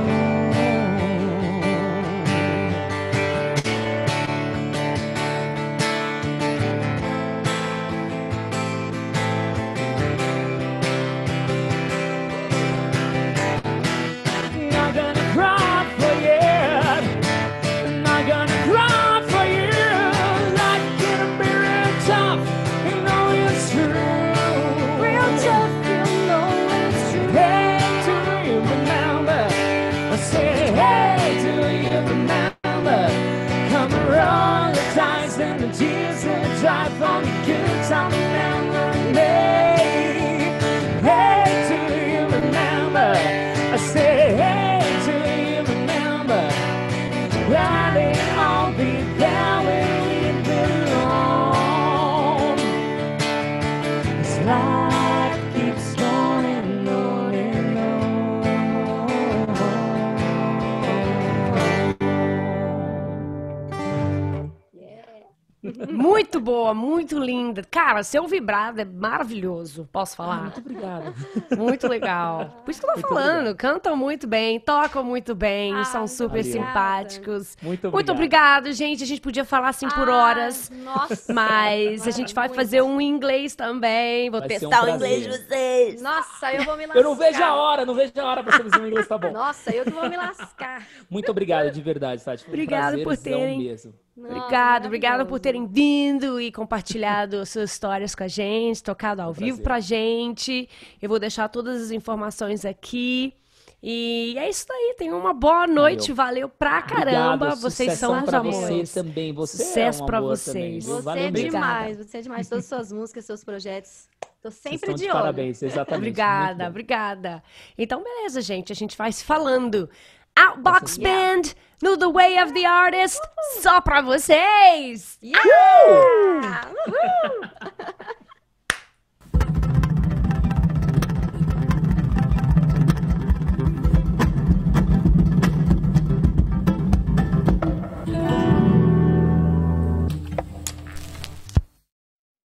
on. Not gonna cry for you. Not gonna cry for you. Life can be real tough. You know it's true. Real tough, you know it's true. Hey, do you remember? I say, hey, do you remember? Come around the times and the tears and dry from the good time memory made. Hey, do you remember? I say, hey, do you remember? That it all be there where we belong. This life keeps going on and on. Muito boa, muito linda. Cara, seu vibrado é maravilhoso. Posso falar? Muito obrigado. Muito legal. Por isso que eu tô Muito falando. obrigado. Cantam muito bem, tocam muito bem, são super valeu. simpáticos. Muito obrigado. Muito obrigado, gente. A gente podia falar assim por horas. Nossa. Mas a gente vai muito. fazer um em inglês também. Vou Vai ser um testar o inglês de prazer. vocês. Nossa, eu vou me lascar. Eu não vejo a hora, não vejo a hora pra ser o inglês, tá bom. Nossa, eu que vou me lascar. Muito obrigado, de verdade, Tati. Foi um Obrigada por prazerzão terem- mesmo. Nossa, Obrigada por maravilhoso. terem vindo e compartilhado suas histórias com a gente, tocado ao vivo prazer. pra gente. Eu vou deixar todas as informações aqui. E é isso aí, tenham uma boa noite, valeu pra caramba. Obrigado, Vocês são sucessão os pra amores. vocês também. Você Sucesso é um pra amor vocês. também, viu? Você Valeu é mesmo. demais, você é demais. Todas as suas músicas, seus projetos. Tô Vocês sempre estão de de olho. parabéns, exatamente. Obrigada, Muito bom. obrigada. Então, beleza, gente, a gente vai se falando. Outbox Yeah. Band, no The Way of the Artist, só pra vocês! Yeah! Uhul!